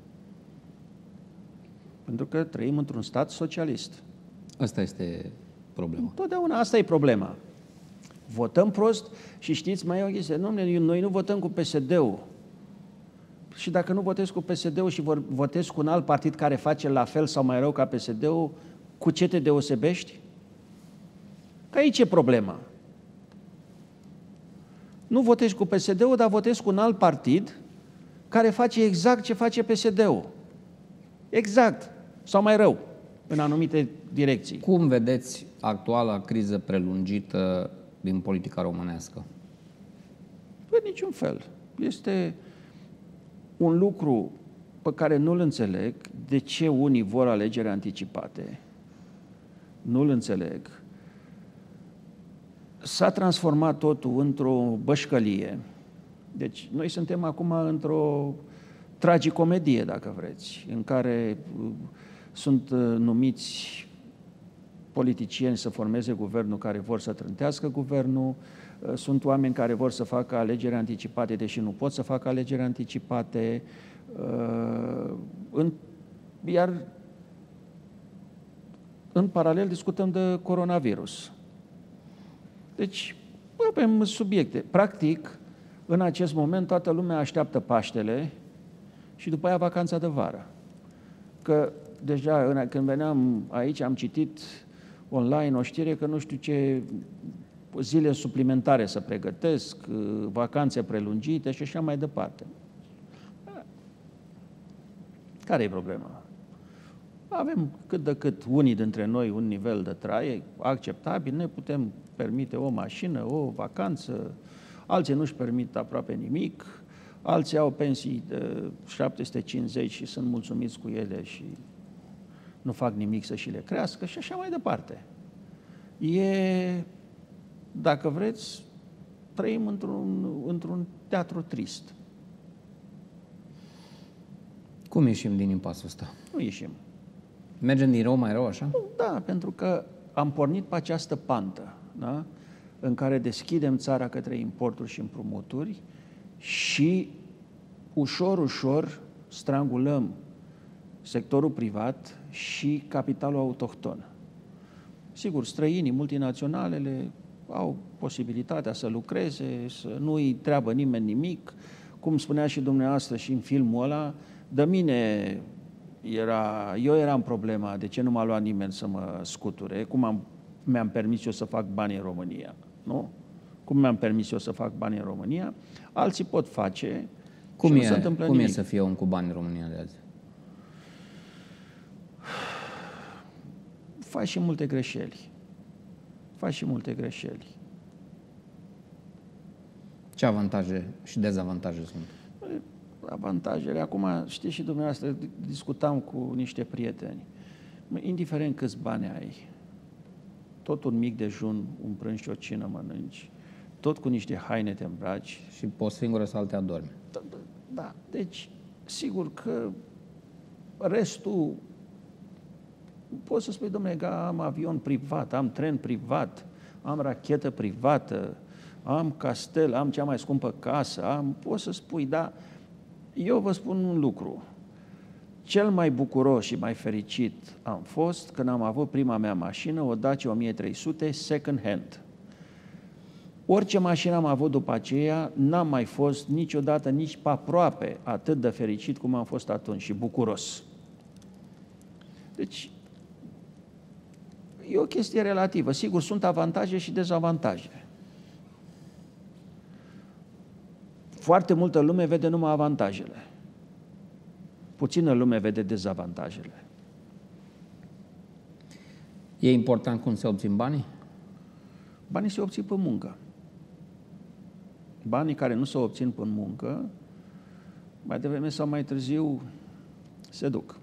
Pentru că trăim într-un stat socialist. Asta este problema. Totdeauna asta e problema. Votăm prost și știți, mai e o chestie, nu, noi nu votăm cu P S D-ul. Și dacă nu votezi cu P S D-ul și votezi cu un alt partid care face la fel sau mai rău ca P S D-ul, cu ce te deosebești? Că aici e problema. Nu votezi cu P S D-ul, dar votezi cu un alt partid care face exact ce face P S D-ul. Exact. Sau mai rău, în anumite direcții. Cum vedeți actuala criză prelungită din politica românească? Pe niciun fel. Este un lucru pe care nu-l înțeleg, de ce unii vor alegeri anticipate. Nu-l înțeleg. S-a transformat totul într-o bășcălie. Deci noi suntem acum într-o tragicomedie, dacă vreți, în care sunt numiți politicieni să formeze guvernul care vor să trântească guvernul, sunt oameni care vor să facă alegeri anticipate, deși nu pot să facă alegeri anticipate, iar în paralel discutăm de coronavirus. Deci avem subiecte. Practic, în acest moment, toată lumea așteaptă Paștele și după aia vacanța de vară. Că deja când veneam aici am citit online o știre că nu știu ce zile suplimentare să pregătesc, vacanțe prelungite și așa mai departe. Care e problema? Avem cât de cât unii dintre noi un nivel de trai acceptabil, ne putem permite o mașină, o vacanță, alții nu-și permit aproape nimic, alții au pensii de șapte sute cincizeci și sunt mulțumiți cu ele și nu fac nimic să și le crească și așa mai departe. E, dacă vreți, trăim într-un, într-un teatru trist. Cum ieșim din impasul ăsta? Nu ieșim. Mergem din rău mai rău, așa? Da, pentru că am pornit pe această pantă, da? În care deschidem țara către importuri și împrumuturi și ușor, ușor strangulăm sectorul privat și capitalul autohton. Sigur, străinii, multinaționalele au posibilitatea să lucreze, să nu-i treabă nimeni nimic. Cum spunea și dumneavoastră și în filmul ăla, de mine era, eu eram problema, de ce nu m-a luat nimeni să mă scuture, cum am, mi-am permis eu să fac bani în România, nu? cum mi-am permis eu să fac bani în România, alții pot face cum și e, nu se întâmplă cum nimic. e să fie om cu bani în România de azi? Faci și multe greșeli. Faci și multe greșeli. Ce avantaje și dezavantaje sunt? Avantajele, acum știți și dumneavoastră, discutam cu niște prieteni. Indiferent câți bani ai, tot un mic dejun, un prânz și o cină mănânci, tot cu niște haine te îmbraci. Și poți singură să altea adormi. Da, da, deci sigur că restul, poți să spui, domnule, că am avion privat, am tren privat, am rachetă privată, am castel, am cea mai scumpă casă, am, poți să spui, da, eu vă spun un lucru. Cel mai bucuros și mai fericit am fost când am avut prima mea mașină, o Dacia o mie trei sute second hand. Orice mașină am avut după aceea, n-am mai fost niciodată, nici pe aproape atât de fericit cum am fost atunci și bucuros. Deci, e o chestie relativă. Sigur, sunt avantaje și dezavantaje. Foarte multă lume vede numai avantajele. Puțină lume vede dezavantajele. E important cum se obțin banii? Banii se obțin pe muncă. Banii care nu se obțin pe muncă, mai devreme sau mai târziu, se duc.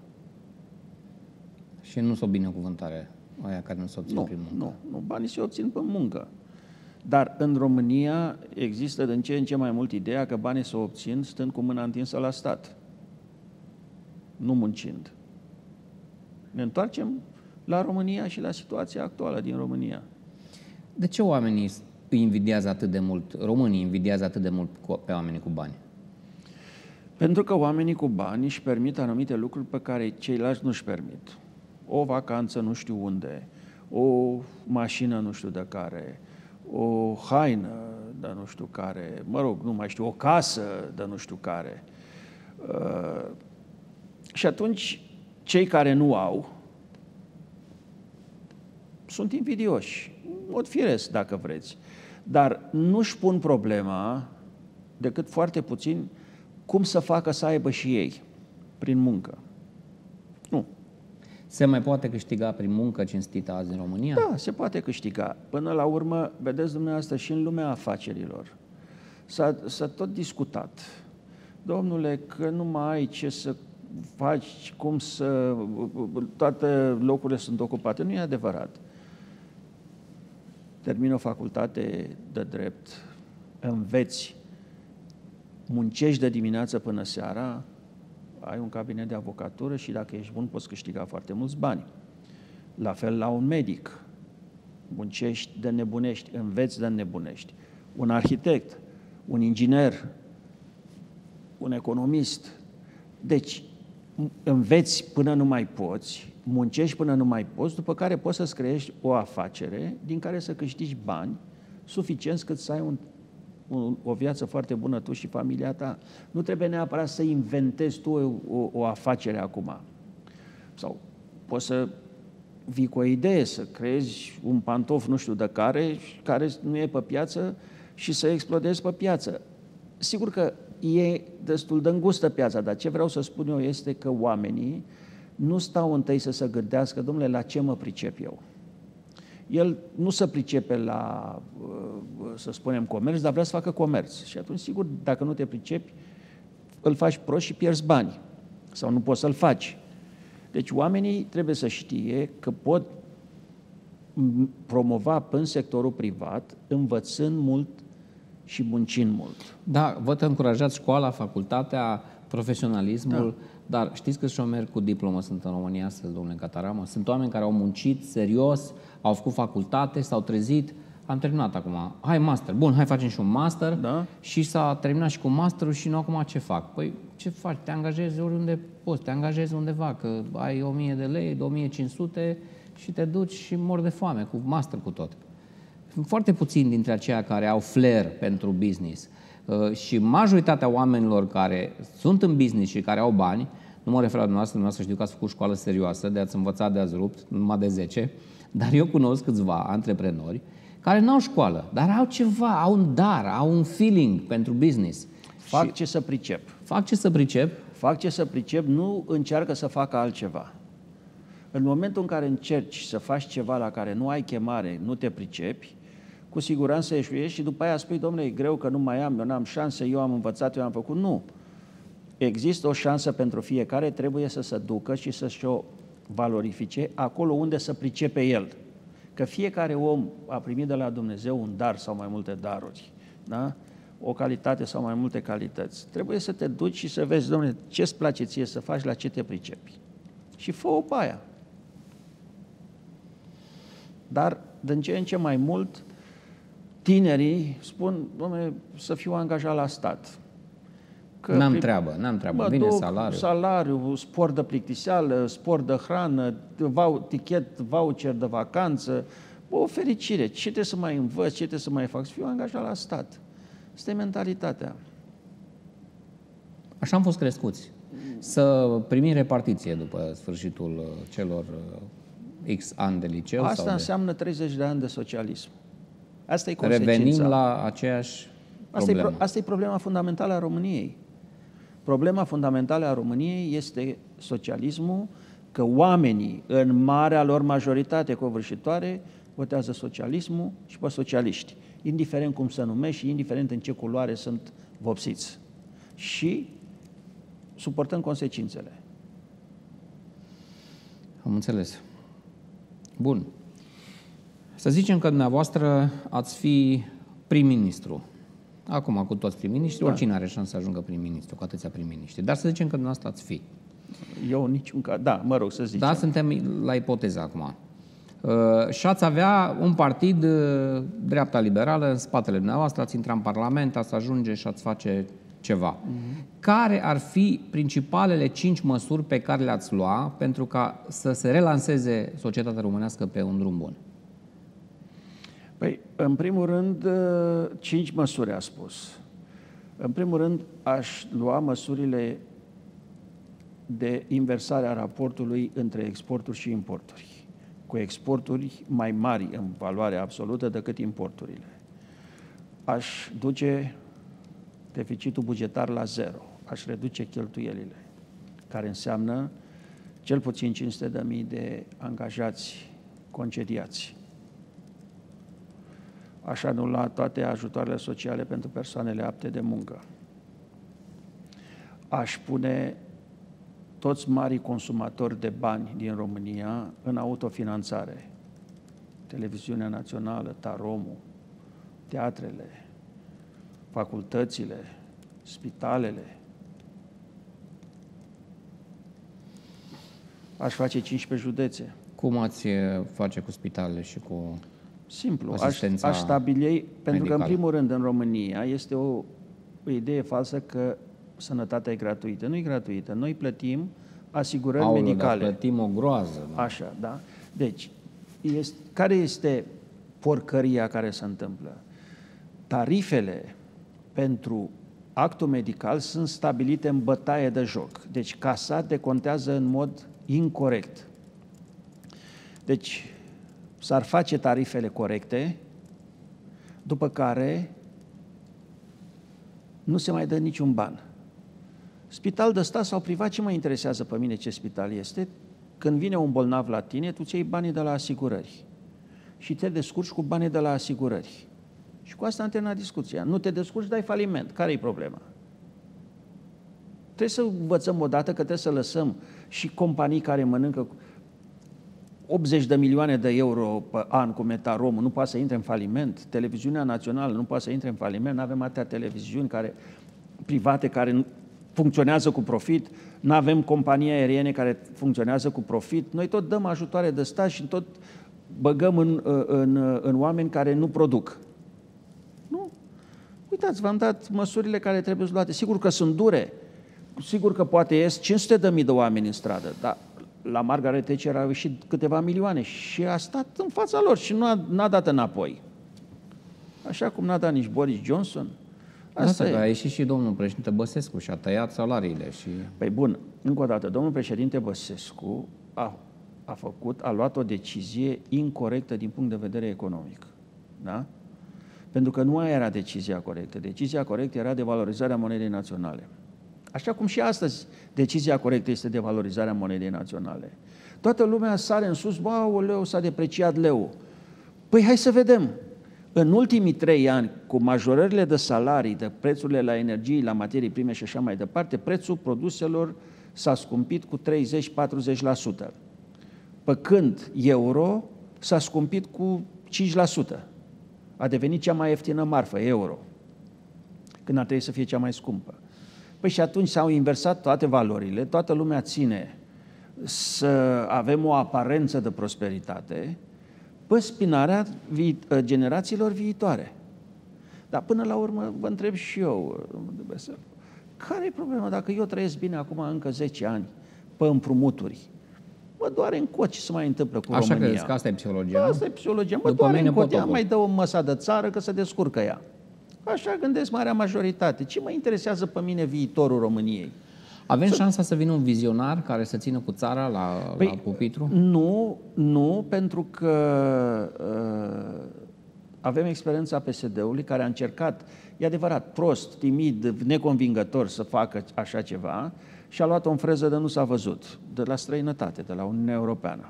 Și nu s-o binecuvântare aia care nu se obțin nu, prin muncă? Nu, nu, banii se obțin pe muncă. Dar în România există din ce în ce mai mult ideea că banii se obțin stând cu mâna întinsă la stat, nu muncind. Ne întoarcem la România și la situația actuală din România. De ce oamenii îi invidiază atât de mult, românii invidiază atât de mult pe oamenii cu bani? Pentru că oamenii cu bani își permit anumite lucruri pe care ceilalți nu își permit. O vacanță nu știu unde, o mașină nu știu de care, o haină de nu știu care, mă rog, nu mai știu, o casă de nu știu care. Uh, și atunci, cei care nu au sunt invidioși, în mod firesc, dacă vreți. Dar nu-și pun problema, decât foarte puțin, cum să facă să aibă și ei, prin muncă. Nu. Se mai poate câștiga prin muncă cinstită azi în România? Da, se poate câștiga. Până la urmă, vedeți dumneavoastră, și în lumea afacerilor s-a, s-a tot discutat. Domnule, că nu mai ai ce să faci, cum să... toate locurile sunt ocupate. Nu e adevărat. Termin o facultate de drept, înveți, muncești de dimineață până seara, ai un cabinet de avocatură și dacă ești bun poți câștiga foarte mulți bani. La fel la un medic. Muncești de nebunești, înveți de nebunești. Un arhitect, un inginer, un economist. Deci, înveți până nu mai poți, muncești până nu mai poți, după care poți să-ți crești o afacere din care să câștigi bani suficienți cât să ai un o viață foarte bună tu și familia ta. Nu trebuie neapărat să inventezi tu o, o, o afacere acum. Sau poți să vii cu o idee, să creezi un pantof nu știu de care, care nu e pe piață și să explodezi pe piață. Sigur că e destul de îngustă piața, dar ce vreau să spun eu este că oamenii nu stau întâi să se gândească, domnule, la ce mă pricep eu? El nu se pricepe la, să spunem, comerț, dar vrea să facă comerț. Și atunci, sigur, dacă nu te pricepi, îl faci prost și pierzi bani. Sau nu poți să-l faci. Deci oamenii trebuie să știe că pot promova până sectorul privat, învățând mult și muncind mult. Da, vă te încurajați școala, facultatea, profesionalismul, da. Dar știți câți șomeri cu diplomă sunt în România astăzi, domnule Cataramă? Sunt oameni care au muncit serios, au făcut facultate, s-au trezit, am terminat acum, hai master, bun, hai facem și un master, da. Și s-a terminat și cu masterul și nu acum ce fac? Păi ce faci? Te angajezi oriunde poți, te angajezi undeva, că ai o mie de lei, o mie cinci sute și te duci și mori de foame, cu master cu tot. Sunt foarte puțini dintre aceia care au flair pentru business. Uh, și majoritatea oamenilor care sunt în business și care au bani, nu mă refer la dumneavoastră, dumneavoastră știu că ați făcut școală serioasă, de ați învățat, de ați rupt, numai de zece, dar eu cunosc câțiva antreprenori care nu au școală, dar au ceva, au un dar, au un feeling pentru business. Fac ce să pricep. Fac ce să pricep. Fac ce să pricep, nu încearcă să facă altceva. În momentul în care încerci să faci ceva la care nu ai chemare, nu te pricepi, cu siguranță eșuiești și după aia spui, domnule, e greu că nu mai am, eu n-am șanse, eu am învățat, eu am făcut. Nu. Există o șansă pentru fiecare, trebuie să se ducă și să-și o valorifice acolo unde să pricepe el. Că fiecare om a primit de la Dumnezeu un dar sau mai multe daruri, da? O calitate sau mai multe calități. Trebuie să te duci și să vezi, domnule, ce-ți place ție să faci, la ce te pricepi. Și fă-o pe aia. Dar, din ce în ce mai mult, tinerii spun, domnule, să fiu angajat la stat. Că n-am treabă, n-am treabă, bine salariu. Salariu, spor de plictiseală, spor de hrană, vau, tichet, voucher de vacanță, o fericire. Ce trebuie să mai învăț, ce trebuie să mai fac? Să fiu angajat la stat. Asta e mentalitatea. Așa am fost crescuți. Să primim repartiție după sfârșitul celor X ani de liceu. Asta sau înseamnă de... treizeci de ani de socialism. Asta e consecința. Revenim la aceeași asta problemă. E pro- asta e problema fundamentală a României. Problema fundamentală a României este socialismul, că oamenii, în marea lor majoritate covârșitoare, votează socialismul și pe socialiști, indiferent cum se numește și indiferent în ce culoare sunt vopsiți. Și suportăm consecințele. Am înțeles. Bun. Să zicem că dumneavoastră ați fi prim-ministru. Acum, cu toți prim-ministri, da. Oricine are șansa să ajungă prim-ministru, cu atâția prim-ministri. Dar să zicem că dumneavoastră ați fi. Eu niciun caz. Da, mă rog, să zicem. Da, suntem la ipoteză acum. Uh, și ați avea un partid uh, dreapta liberală în spatele dumneavoastră, ați intra în Parlament, ați ajunge și ați face ceva. Uh-huh. Care ar fi principalele cinci măsuri pe care le-ați lua pentru ca să se relanseze societatea românească pe un drum bun? Păi, în primul rând, cinci măsuri a spus. În primul rând, aș lua măsurile de inversare a raportului între exporturi și importuri, cu exporturi mai mari în valoare absolută decât importurile. Aș duce deficitul bugetar la zero, aș reduce cheltuielile, care înseamnă cel puțin cinci sute de mii de angajați concediați. Aș anula toate ajutoarele sociale pentru persoanele apte de muncă. Aș pune toți marii consumatori de bani din România în autofinanțare. Televiziunea Națională, Taromul, teatrele, facultățile, spitalele. Aș face cincisprezece județe. Cum ați face cu spitalele și cu Simplu, asistența aș, aș stabili, pentru medicală. că în primul rând în România este o, o idee falsă că sănătatea e gratuită. Nu e gratuită. Noi plătim asigurări Aoleu, medicale. Dar plătim o groază. Da? Așa, da. Deci, este, care este porcăria care se întâmplă? Tarifele pentru actul medical sunt stabilite în bătaie de joc. Deci casa decontează în mod incorect. Deci s-ar face tarifele corecte, după care nu se mai dă niciun ban. Spital de stat sau privat, ce mă interesează pe mine ce spital este? Când vine un bolnav la tine, tu ți iei banii de la asigurări și te descurci cu banii de la asigurări. Și cu asta am terminat discuția. Nu te descurci, dai faliment. Care-i problema? Trebuie să învățăm odată că trebuie să lăsăm și companii care mănâncă optzeci de milioane de euro pe an cu Metaromul, nu poate să intre în faliment. Televiziunea națională nu poate să intre în faliment. Nu avem atâtea televiziuni care, private care funcționează cu profit. Nu avem companii aeriene care funcționează cu profit. Noi tot dăm ajutoare de stat și tot băgăm în, în, în oameni care nu produc. Nu. Uitați, v-am dat măsurile care trebuie luate. Sigur că sunt dure. Sigur că poate ies cinci sute de mii de oameni în stradă, dar la Margaret Thatcher au ieșit câteva milioane și a stat în fața lor și nu a, n-a dat înapoi. Așa cum n-a dat nici Boris Johnson. Asta e. A ieșit și domnul președinte Băsescu și a tăiat salariile. Și... Păi bun, încă o dată, domnul președinte Băsescu a, a făcut, a luat o decizie incorectă din punct de vedere economic. Da? Pentru că nu aia era decizia corectă. Decizia corectă era devalorizarea monedei naționale. Așa cum și astăzi decizia corectă este devalorizarea monedei naționale. Toată lumea sare în sus, bă, leu, s-a depreciat leu. Păi hai să vedem. În ultimii trei ani, cu majorările de salarii, de prețurile la energii, la materii prime și așa mai departe, prețul produselor s-a scumpit cu treizeci-patruzeci la sută. Pe când euro s-a scumpit cu cinci la sută. A devenit cea mai ieftină marfă, euro, când ar trebui să fie cea mai scumpă. Păi și atunci s-au inversat toate valorile, toată lumea ține să avem o aparență de prosperitate pe spinarea vi- generațiilor viitoare. Dar până la urmă vă întreb și eu, care e problema dacă eu trăiesc bine acum încă zece ani pe împrumuturi? Mă doare în cot ce se mai întâmplă cu Așa România. Așa credeți că asta e psihologia? Da, asta e psihologia. Mă După doare mine în cot, ea potopul. mai dă o măsa de țară că se descurcă ea. Așa gândesc marea majoritate. Ce mă interesează pe mine viitorul României? Avem să... șansa să vină un vizionar care să țină cu țara la, păi, la pupitru? Nu, nu, pentru că uh, avem experiența P S D-ului care a încercat, e adevărat, prost, timid, neconvingător să facă așa ceva și a luat-o în freză de nu s-a văzut, de la străinătate, de la Uniunea Europeană.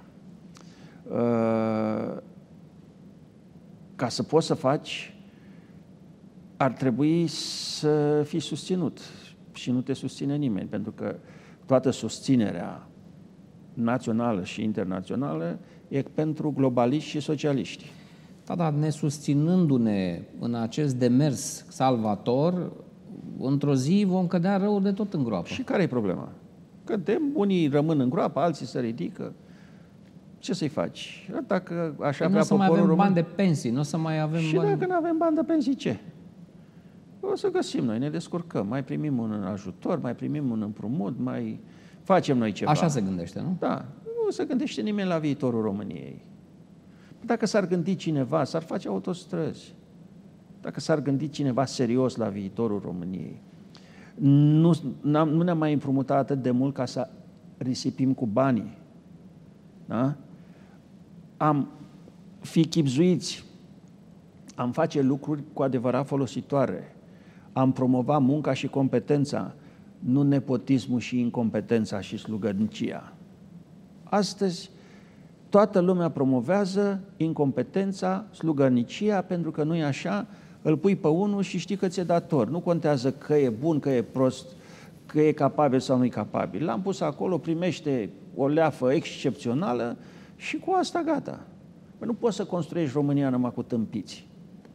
Uh, ca să poți să faci, ar trebui să fii susținut. Și nu te susține nimeni, pentru că toată susținerea națională și internațională e pentru globaliști și socialiști. Da, dar ne susținându-ne în acest demers salvator, într-o zi vom cădea rău de tot în groapă. Și care e problema? Cădem, unii rămân în groapă, alții se ridică. Ce să-i faci? Dacă așa nu o să mai avem român... bani de pensii, nu o să mai avem Și bani... dacă nu avem bani de pensii, ce? O să găsim noi, ne descurcăm, mai primim un ajutor, mai primim un împrumut, mai facem noi ceva. Așa se gândește, nu? Da, nu se gândește nimeni la viitorul României. Dacă s-ar gândi cineva, s-ar face autostrăzi. Dacă s-ar gândi cineva serios la viitorul României. Nu, nu ne-am mai împrumutat atât de mult ca să risipim cu banii. Da? Am fi chibzuiți, am face lucruri cu adevărat folositoare. Am promovat munca și competența, nu nepotismul și incompetența și slugărnicia. Astăzi, toată lumea promovează incompetența, slugărnicia, pentru că nu e așa, îl pui pe unul și știi că ți-e dator. Nu contează că e bun, că e prost, că e capabil sau nu e capabil. L-am pus acolo, primește o leafă excepțională și cu asta gata. Păi nu poți să construiești România numai cu tâmpiți.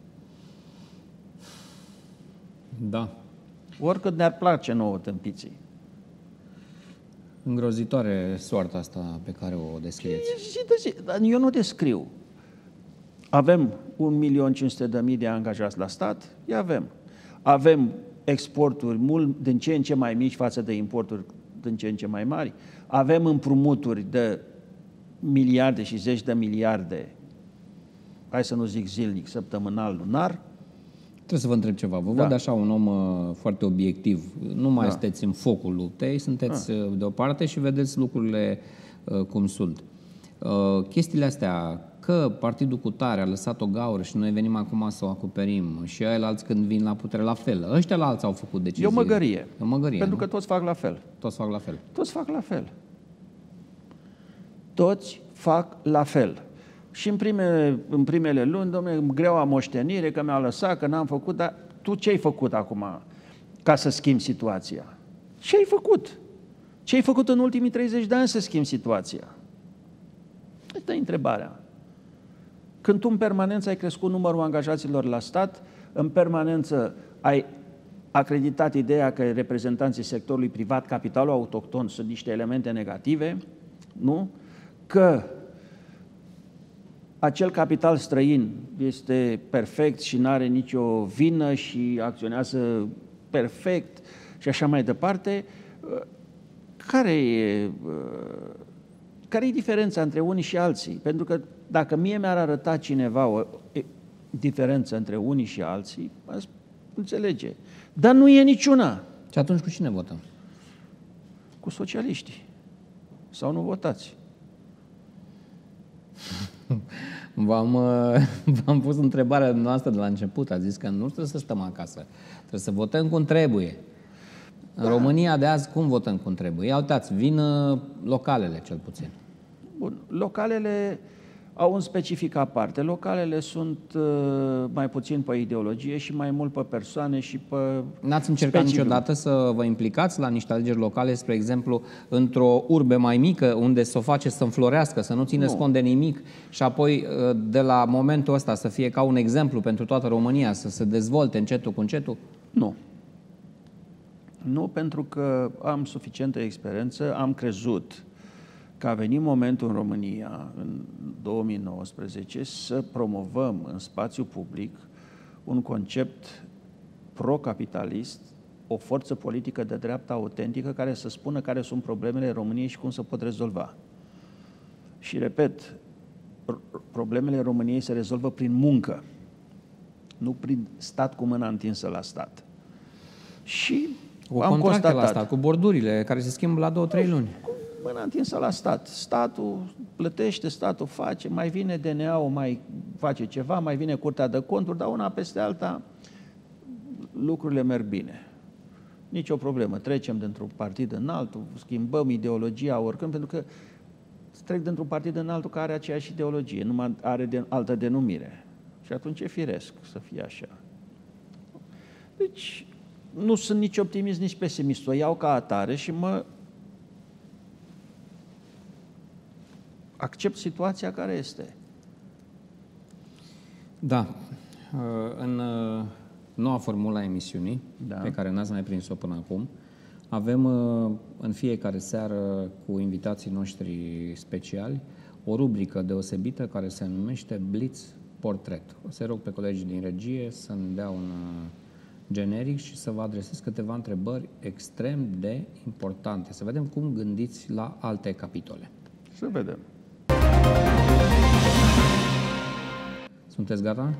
Da. Oricât ne-ar place nouă tâmpiții. Îngrozitoare soarta asta pe care o descrieți. Zi de zi, dar eu nu descriu. Avem un milion cinci sute de mii de angajați la stat, îi avem. Avem exporturi mult din ce în ce mai mici față de importuri din ce în ce mai mari. Avem împrumuturi de miliarde și zeci de miliarde, hai să nu zic zilnic, săptămânal, lunar. Trebuie să vă întreb ceva. Vă Da. văd așa un om uh, foarte obiectiv. Nu mai Da. sunteți în focul luptei, sunteți Da. uh, deoparte și vedeți lucrurile uh, cum sunt. Uh, chestiile astea, că partidul cu tare a lăsat o gaură și noi venim acum să o acoperim și ăilalți când vin la putere la fel. Ăștia la alții au făcut decizii. E o măgărie. E o măgărie, Pentru nu? că toți fac la fel. Toți fac la fel. Toți fac la fel. Toți fac la fel. Și în primele, în primele luni, dom'le, greaua moștenire, că mi-a lăsat, că n-am făcut, dar tu ce ai făcut acum ca să schimbi situația? Ce ai făcut? Ce ai făcut în ultimii treizeci de ani să schimbi situația? Asta e întrebarea. Când tu în permanență ai crescut numărul angajaților la stat, în permanență ai acreditat ideea că reprezentanții sectorului privat, capitalul autohton, sunt niște elemente negative, nu? Că acel capital străin este perfect și nu are nicio vină și acționează perfect și așa mai departe, care e, care e diferența între unii și alții? Pentru că dacă mie mi-ar arăta cineva o diferență între unii și alții, aș înțelege. Dar nu e niciuna. Și atunci cu cine votăm? Cu socialiștii. Sau nu votați. V-am, v-am pus întrebarea noastră de la început. A zis că nu trebuie să stăm acasă. Trebuie să votăm cum trebuie. În da. România de azi, cum votăm cum trebuie? Ia uitați, vin localele cel puțin. Bun, localele au un specific aparte. Localele sunt uh, mai puțin pe ideologie și mai mult pe persoane și pe N-ați încercat specific. niciodată să vă implicați la niște alegeri locale, spre exemplu, într-o urbe mai mică, unde să o faceți să înflorească, să nu țineți cont de nimic și apoi, de la momentul ăsta, să fie ca un exemplu pentru toată România, să se dezvolte încetul cu încetul? Nu. Nu, pentru că am suficientă experiență, am crezut că a venit momentul în România, în două mii nouăsprezece, să promovăm în spațiu public un concept pro-capitalist, o forță politică de dreapta autentică care să spună care sunt problemele României și cum se pot rezolva. Și repet, problemele României se rezolvă prin muncă, nu prin stat cu mâna întinsă la stat. Și cu am constatat la stat, cu bordurile care se schimbă la două, trei luni. Mâna întinsă la stat. Statul plătește, statul face, mai vine D N A-ul, mai face ceva, mai vine Curtea de Conturi, dar una peste alta lucrurile merg bine. Nici o problemă. Trecem dintr-un partid în altul, schimbăm ideologia oricând, pentru că trec dintr-un partid în altul care are aceeași ideologie, numai are de, altă denumire. Și atunci e firesc să fie așa. Deci nu sunt nici optimist, nici pesimist. O iau ca atare și mă accept situația care este. Da. În noua formula emisiunii, da. pe care n-ați mai prins-o până acum, avem în fiecare seară cu invitații noștri speciali o rubrică deosebită care se numește Blitz Portret. O să rog pe colegii din regie să-mi dea un generic și să vă adresez câteva întrebări extrem de importante. Să vedem cum gândiți la alte capitole. Să vedem. Sunteți gata?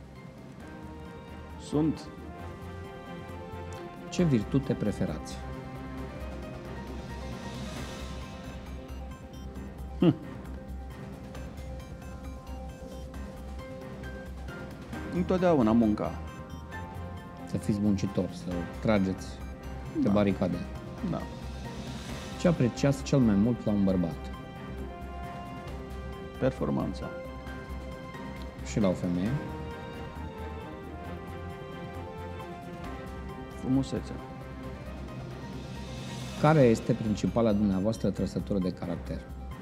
Sunt. Ce virtute preferați? Hm. Întotdeauna munca. Să fiți muncitori, să trageți da. pe baricade. Da. Ce apreciați cel mai mult la un bărbat? Performanța. Și la o femeie? Frumusețea. Care este principala dumneavoastră trăsătură de caracter?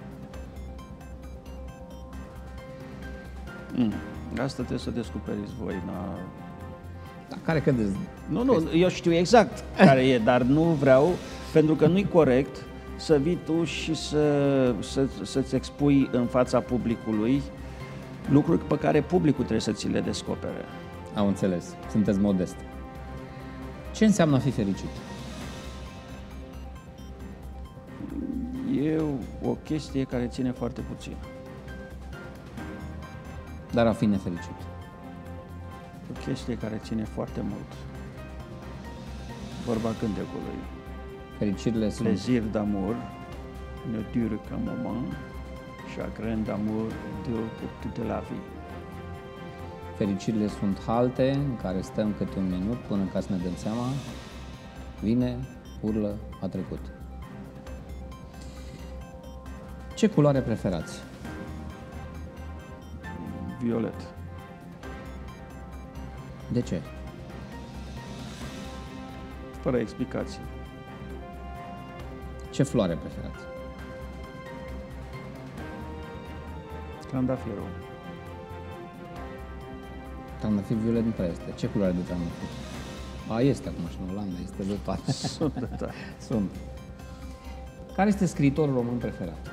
Mm. Asta trebuie să descoperiți voi. Na... Da, care credeți? Nu, nu, eu știu exact care e, dar nu vreau, pentru că nu-i corect să vii tu și să, să, să-ți expui în fața publicului lucruri pe care publicul trebuie să ți le descopere. Am înțeles. Sunteți modest. Ce înseamnă a fi fericit? E o chestie care ține foarte puțin. Dar a fi nefericit? O chestie care ține foarte mult. Vorba cântecului. Fericirile sunt... Plaisir d'amour ne dure qu'un moment, chagrin d'amour dure toute la vie. Fericirile sunt halte în care stăm câte un minut până ca să ne dăm seama, vine, urlă, a trecut. Ce culoare preferați? Violet. De ce? Fără explicații. Ce floare preferați? Trandafirul. Trandafir violet nu prea este. Ce culoare de trandafir? A, este acum și în Olanda, este de toate. Sunt, da. Sunt. Care este scriitorul român preferat?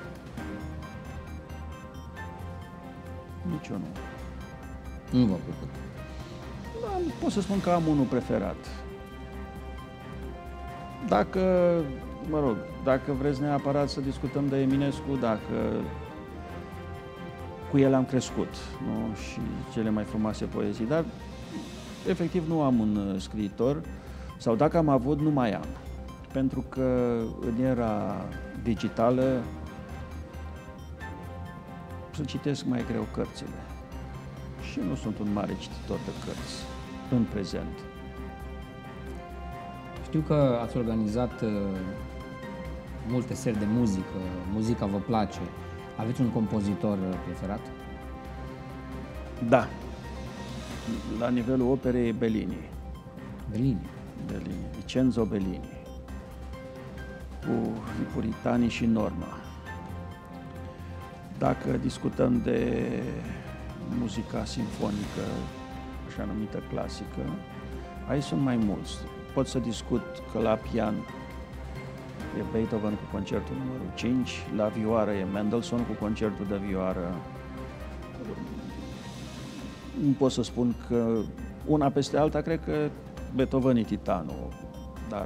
Nici eu nu. Nu vă plăcut. Da, nu pot să spun că am unul preferat. Dacă, mă rog, dacă vreți neapărat să discutăm de Eminescu, dacă cu el am crescut, nu? Și cele mai frumoase poezii, dar efectiv nu am un scriitor, sau dacă am avut, nu mai am. Pentru că în era digitală să citesc mai greu cărțile. Și nu sunt un mare cititor de cărți în prezent. Știu că ați organizat uh, multe seri de muzică, muzica vă place. Aveți un compozitor preferat? Da. La nivelul operei Bellini. Bellini? Bellini. Vincenzo Bellini. Cu I Puritani și Norma. Dacă discutăm de muzica simfonică, așa numită clasică, aici sunt mai mulți. Pot să discut că la pian e Beethoven cu concertul numărul cinci, la vioară e Mendelssohn cu concertul de vioară. Nu pot să spun că una peste alta, cred că Beethoven e titanul, dar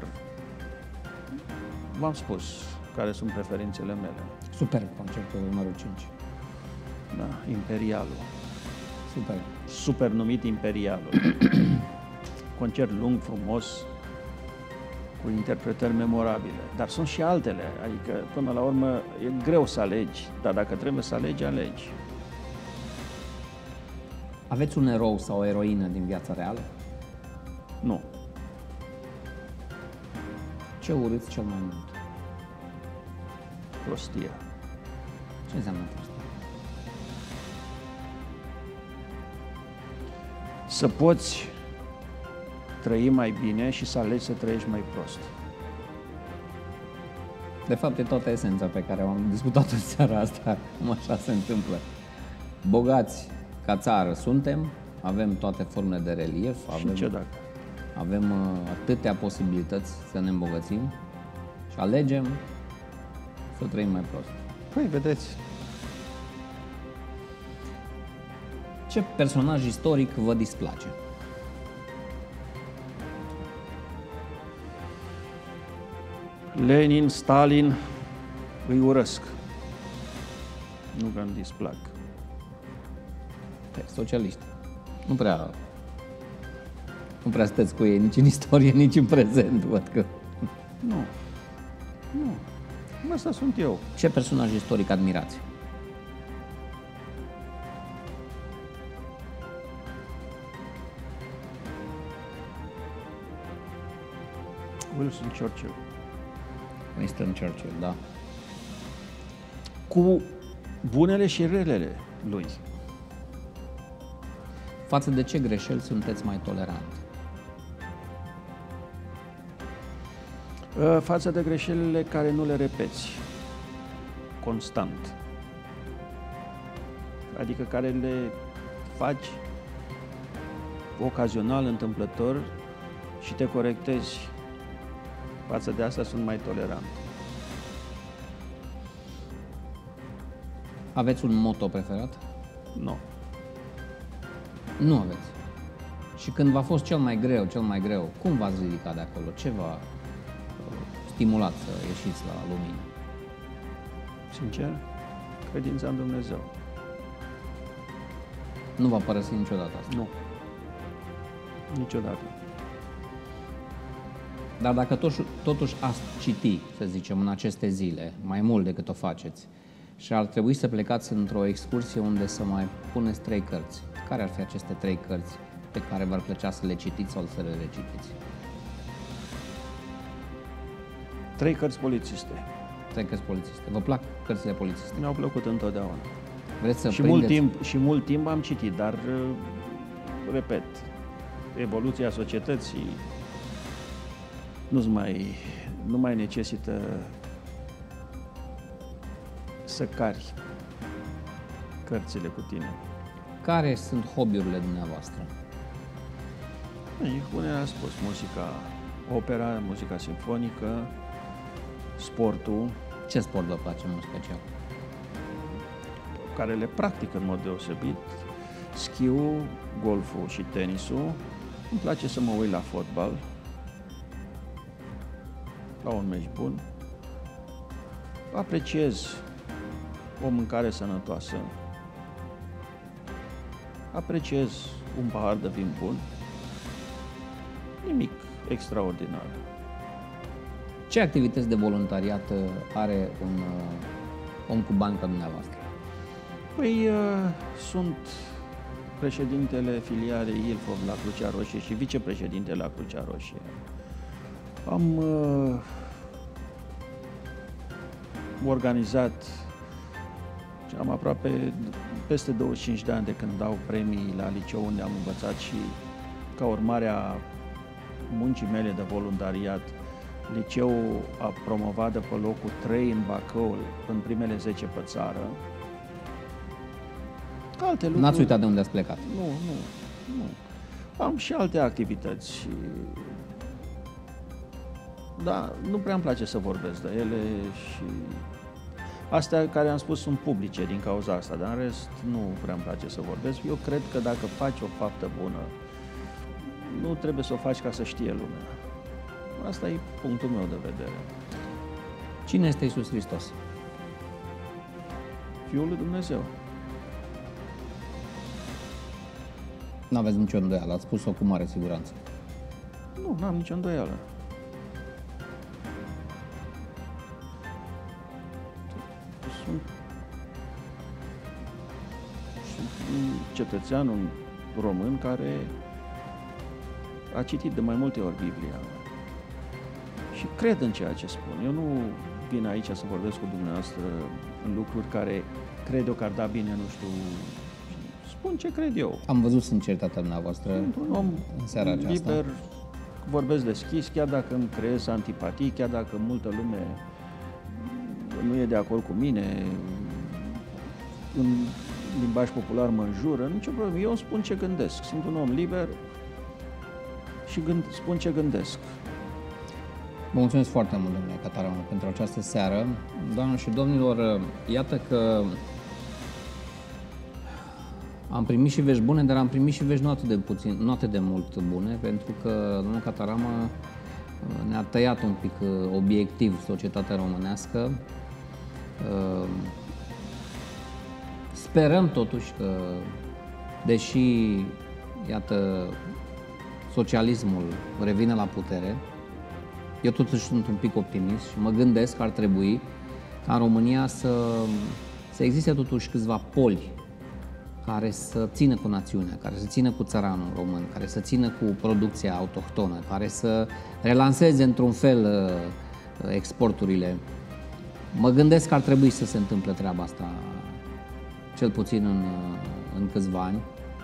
v-am spus care sunt preferințele mele. Super, concertul numărul cinci. Da, Imperialul. Super. Super numit Imperialul. Concert lung, frumos, cu interpretări memorabile. Dar sunt și altele, adică până la urmă e greu să alegi, dar dacă trebuie să alegi, alegi. Aveți un erou sau o eroină din viața reală? Nu. Ce urâți cel mai mult? Prostia. Ce înseamnă prostia? Să poți trăi mai bine și să alegi să trăiești mai prost. De fapt, e toată esența pe care am discutat-o în seara asta, cum așa se întâmplă. Bogați ca țară suntem, avem toate formele de relief, avem, ce dacă? avem uh, atâtea posibilități să ne îmbogățim și alegem să trăim mai prost. Păi, vedeți. Ce personaj istoric vă displace? Lenin, Stalin, îi urăsc. Nu că îmi displac. Socialiști. Nu prea, nu prea sunteți cu ei nici în istorie, nici în prezent, văd că... Nu. Nu. Asta sunt eu. Ce personaj istoric admirați? Winston Churchill. Winston Churchill, da. Cu bunele și relele lui. Față de ce greșeli sunteți mai tolerant? Față de greșelile care nu le repeți constant. Adică care le faci ocazional, întâmplător și te corectezi. Față de asta sunt mai tolerant. Aveți un motto preferat? Nu. Nu aveți. Și când v-a fost cel mai greu, cel mai greu, cum v-ați ridicat de acolo? Ce v-a stimulat să ieșiți la lumină? Sincer, credința în Dumnezeu. Nu v-a părăsit niciodată asta? Nu. Niciodată. Dar dacă totuși, totuși ați citi, să zicem, în aceste zile, mai mult decât o faceți, și ar trebui să plecați într-o excursie unde să mai puneți trei cărți, care ar fi aceste trei cărți pe care v-ar plăcea să le citiți sau să le recitiți? Trei cărți polițiste. Trei cărți polițiste. Vă plac cărțile polițiste? Mi-au plăcut întotdeauna. Vreți să și, prindeți... mult timp, și mult timp am citit, dar, repet, evoluția societății nu mai, nu mai necesită să cari cărțile cu tine. Care sunt hobby-urile dumneavoastră? Unele a spus, muzica, opera, muzica simfonică, sportul. Ce sport vă place în mod special? Care le practic în mod deosebit, schiul, golful și tenisul. Îmi place să mă uit la fotbal, la un meci bun. Apreciez o mâncare sănătoasă. Apreciez un pahar de vin bun. Nimic extraordinar. Ce activități de voluntariat are un om cu bani ca dumneavoastră? Păi, uh, sunt președintele filialei Ilfov la Crucea Roșie și vicepreședintele la Crucea Roșie. Am uh, organizat, am aproape peste douăzeci și cinci de ani de când dau premii la liceu unde am învățat și ca urmare a muncii mele de voluntariat, liceul a promovat de pe locul trei în Bacăul, în primele zece pe țară. Alte lucruri... N-ați uitat de unde ați plecat? Nu, nu, nu. Am și alte activități și... Da, nu prea îmi place să vorbesc de ele și... Astea care am spus sunt publice din cauza asta, dar în rest nu prea îmi place să vorbesc. Eu cred că dacă faci o faptă bună, nu trebuie să o faci ca să știe lumea. Asta e punctul meu de vedere. Cine este Iisus Hristos? Fiul lui Dumnezeu. Nu aveți nicio îndoială, ați spus-o cu mare siguranță. Nu, n-am nicio îndoială. Sunt, sunt un cetățean, un român care a citit de mai multe ori Biblia și cred în ceea ce spun. Eu nu vin aici să vorbesc cu dumneavoastră în lucruri care cred eu că ar da bine, nu știu, spun ce cred eu. Am văzut sinceritatea dumneavoastră Sunt un om în seara aceasta. liber, vorbesc deschis, chiar dacă îmi creez antipatii, chiar dacă multă lume nu e de acord cu mine, în limbaj popular mă înjură, nicio problemă. Eu îmi spun ce gândesc. Sunt un om liber și gând, spun ce gândesc. Vă mulțumesc foarte mult, domnule Cataramă, pentru această seară. Doamnelor și domnilor, iată că am primit și vești bune, dar am primit și vești nu atât de puțin, nu atât de mult bune, pentru că domnul Cataramă ne-a tăiat un pic obiectiv societatea românească. Sperăm totuși că, deși, iată, socialismul revine la putere, eu totuși sunt un pic optimist și mă gândesc că ar trebui ca în România să, să existe totuși câțiva poli care să țină cu națiunea, care să țină cu țăranul român, care să țină cu producția autohtonă, care să relanseze într-un fel exporturile. Mă gândesc că ar trebui să se întâmple treaba asta, cel puțin în, în câțiva ani,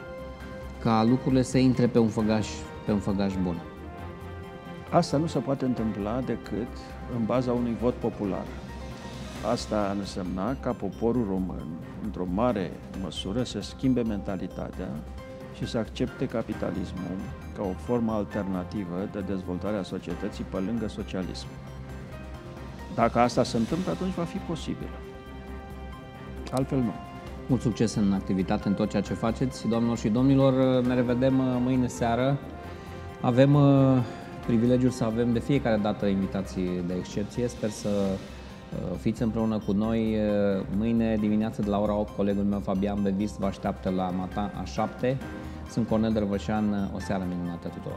ca lucrurile să intre pe un făgaș, pe un făgaș bun. Asta nu se poate întâmpla decât în baza unui vot popular. Asta ar însemna ca poporul român, într-o mare măsură, să schimbe mentalitatea și să accepte capitalismul ca o formă alternativă de dezvoltare a societății pe lângă socialism. Dacă asta se întâmplă, atunci va fi posibil. Altfel nu. Mult succes în activitate, în tot ceea ce faceți. Doamnelor și domnilor, ne revedem mâine seară. Avem privilegiul să avem de fiecare dată invitații de excepție. Sper să fiți împreună cu noi. Mâine dimineață de la ora opt, colegul meu Fabian Bevist vă așteaptă la Mata a șapte. Sunt Cornel Dărvășan. O seară minunată tuturor!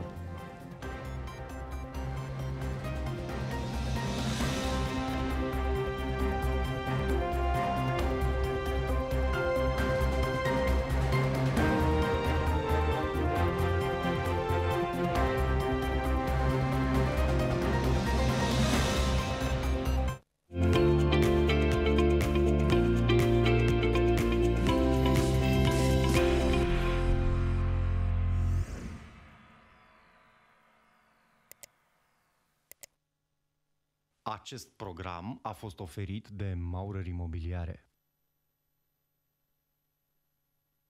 Acest program a fost oferit de Maurer Imobiliare.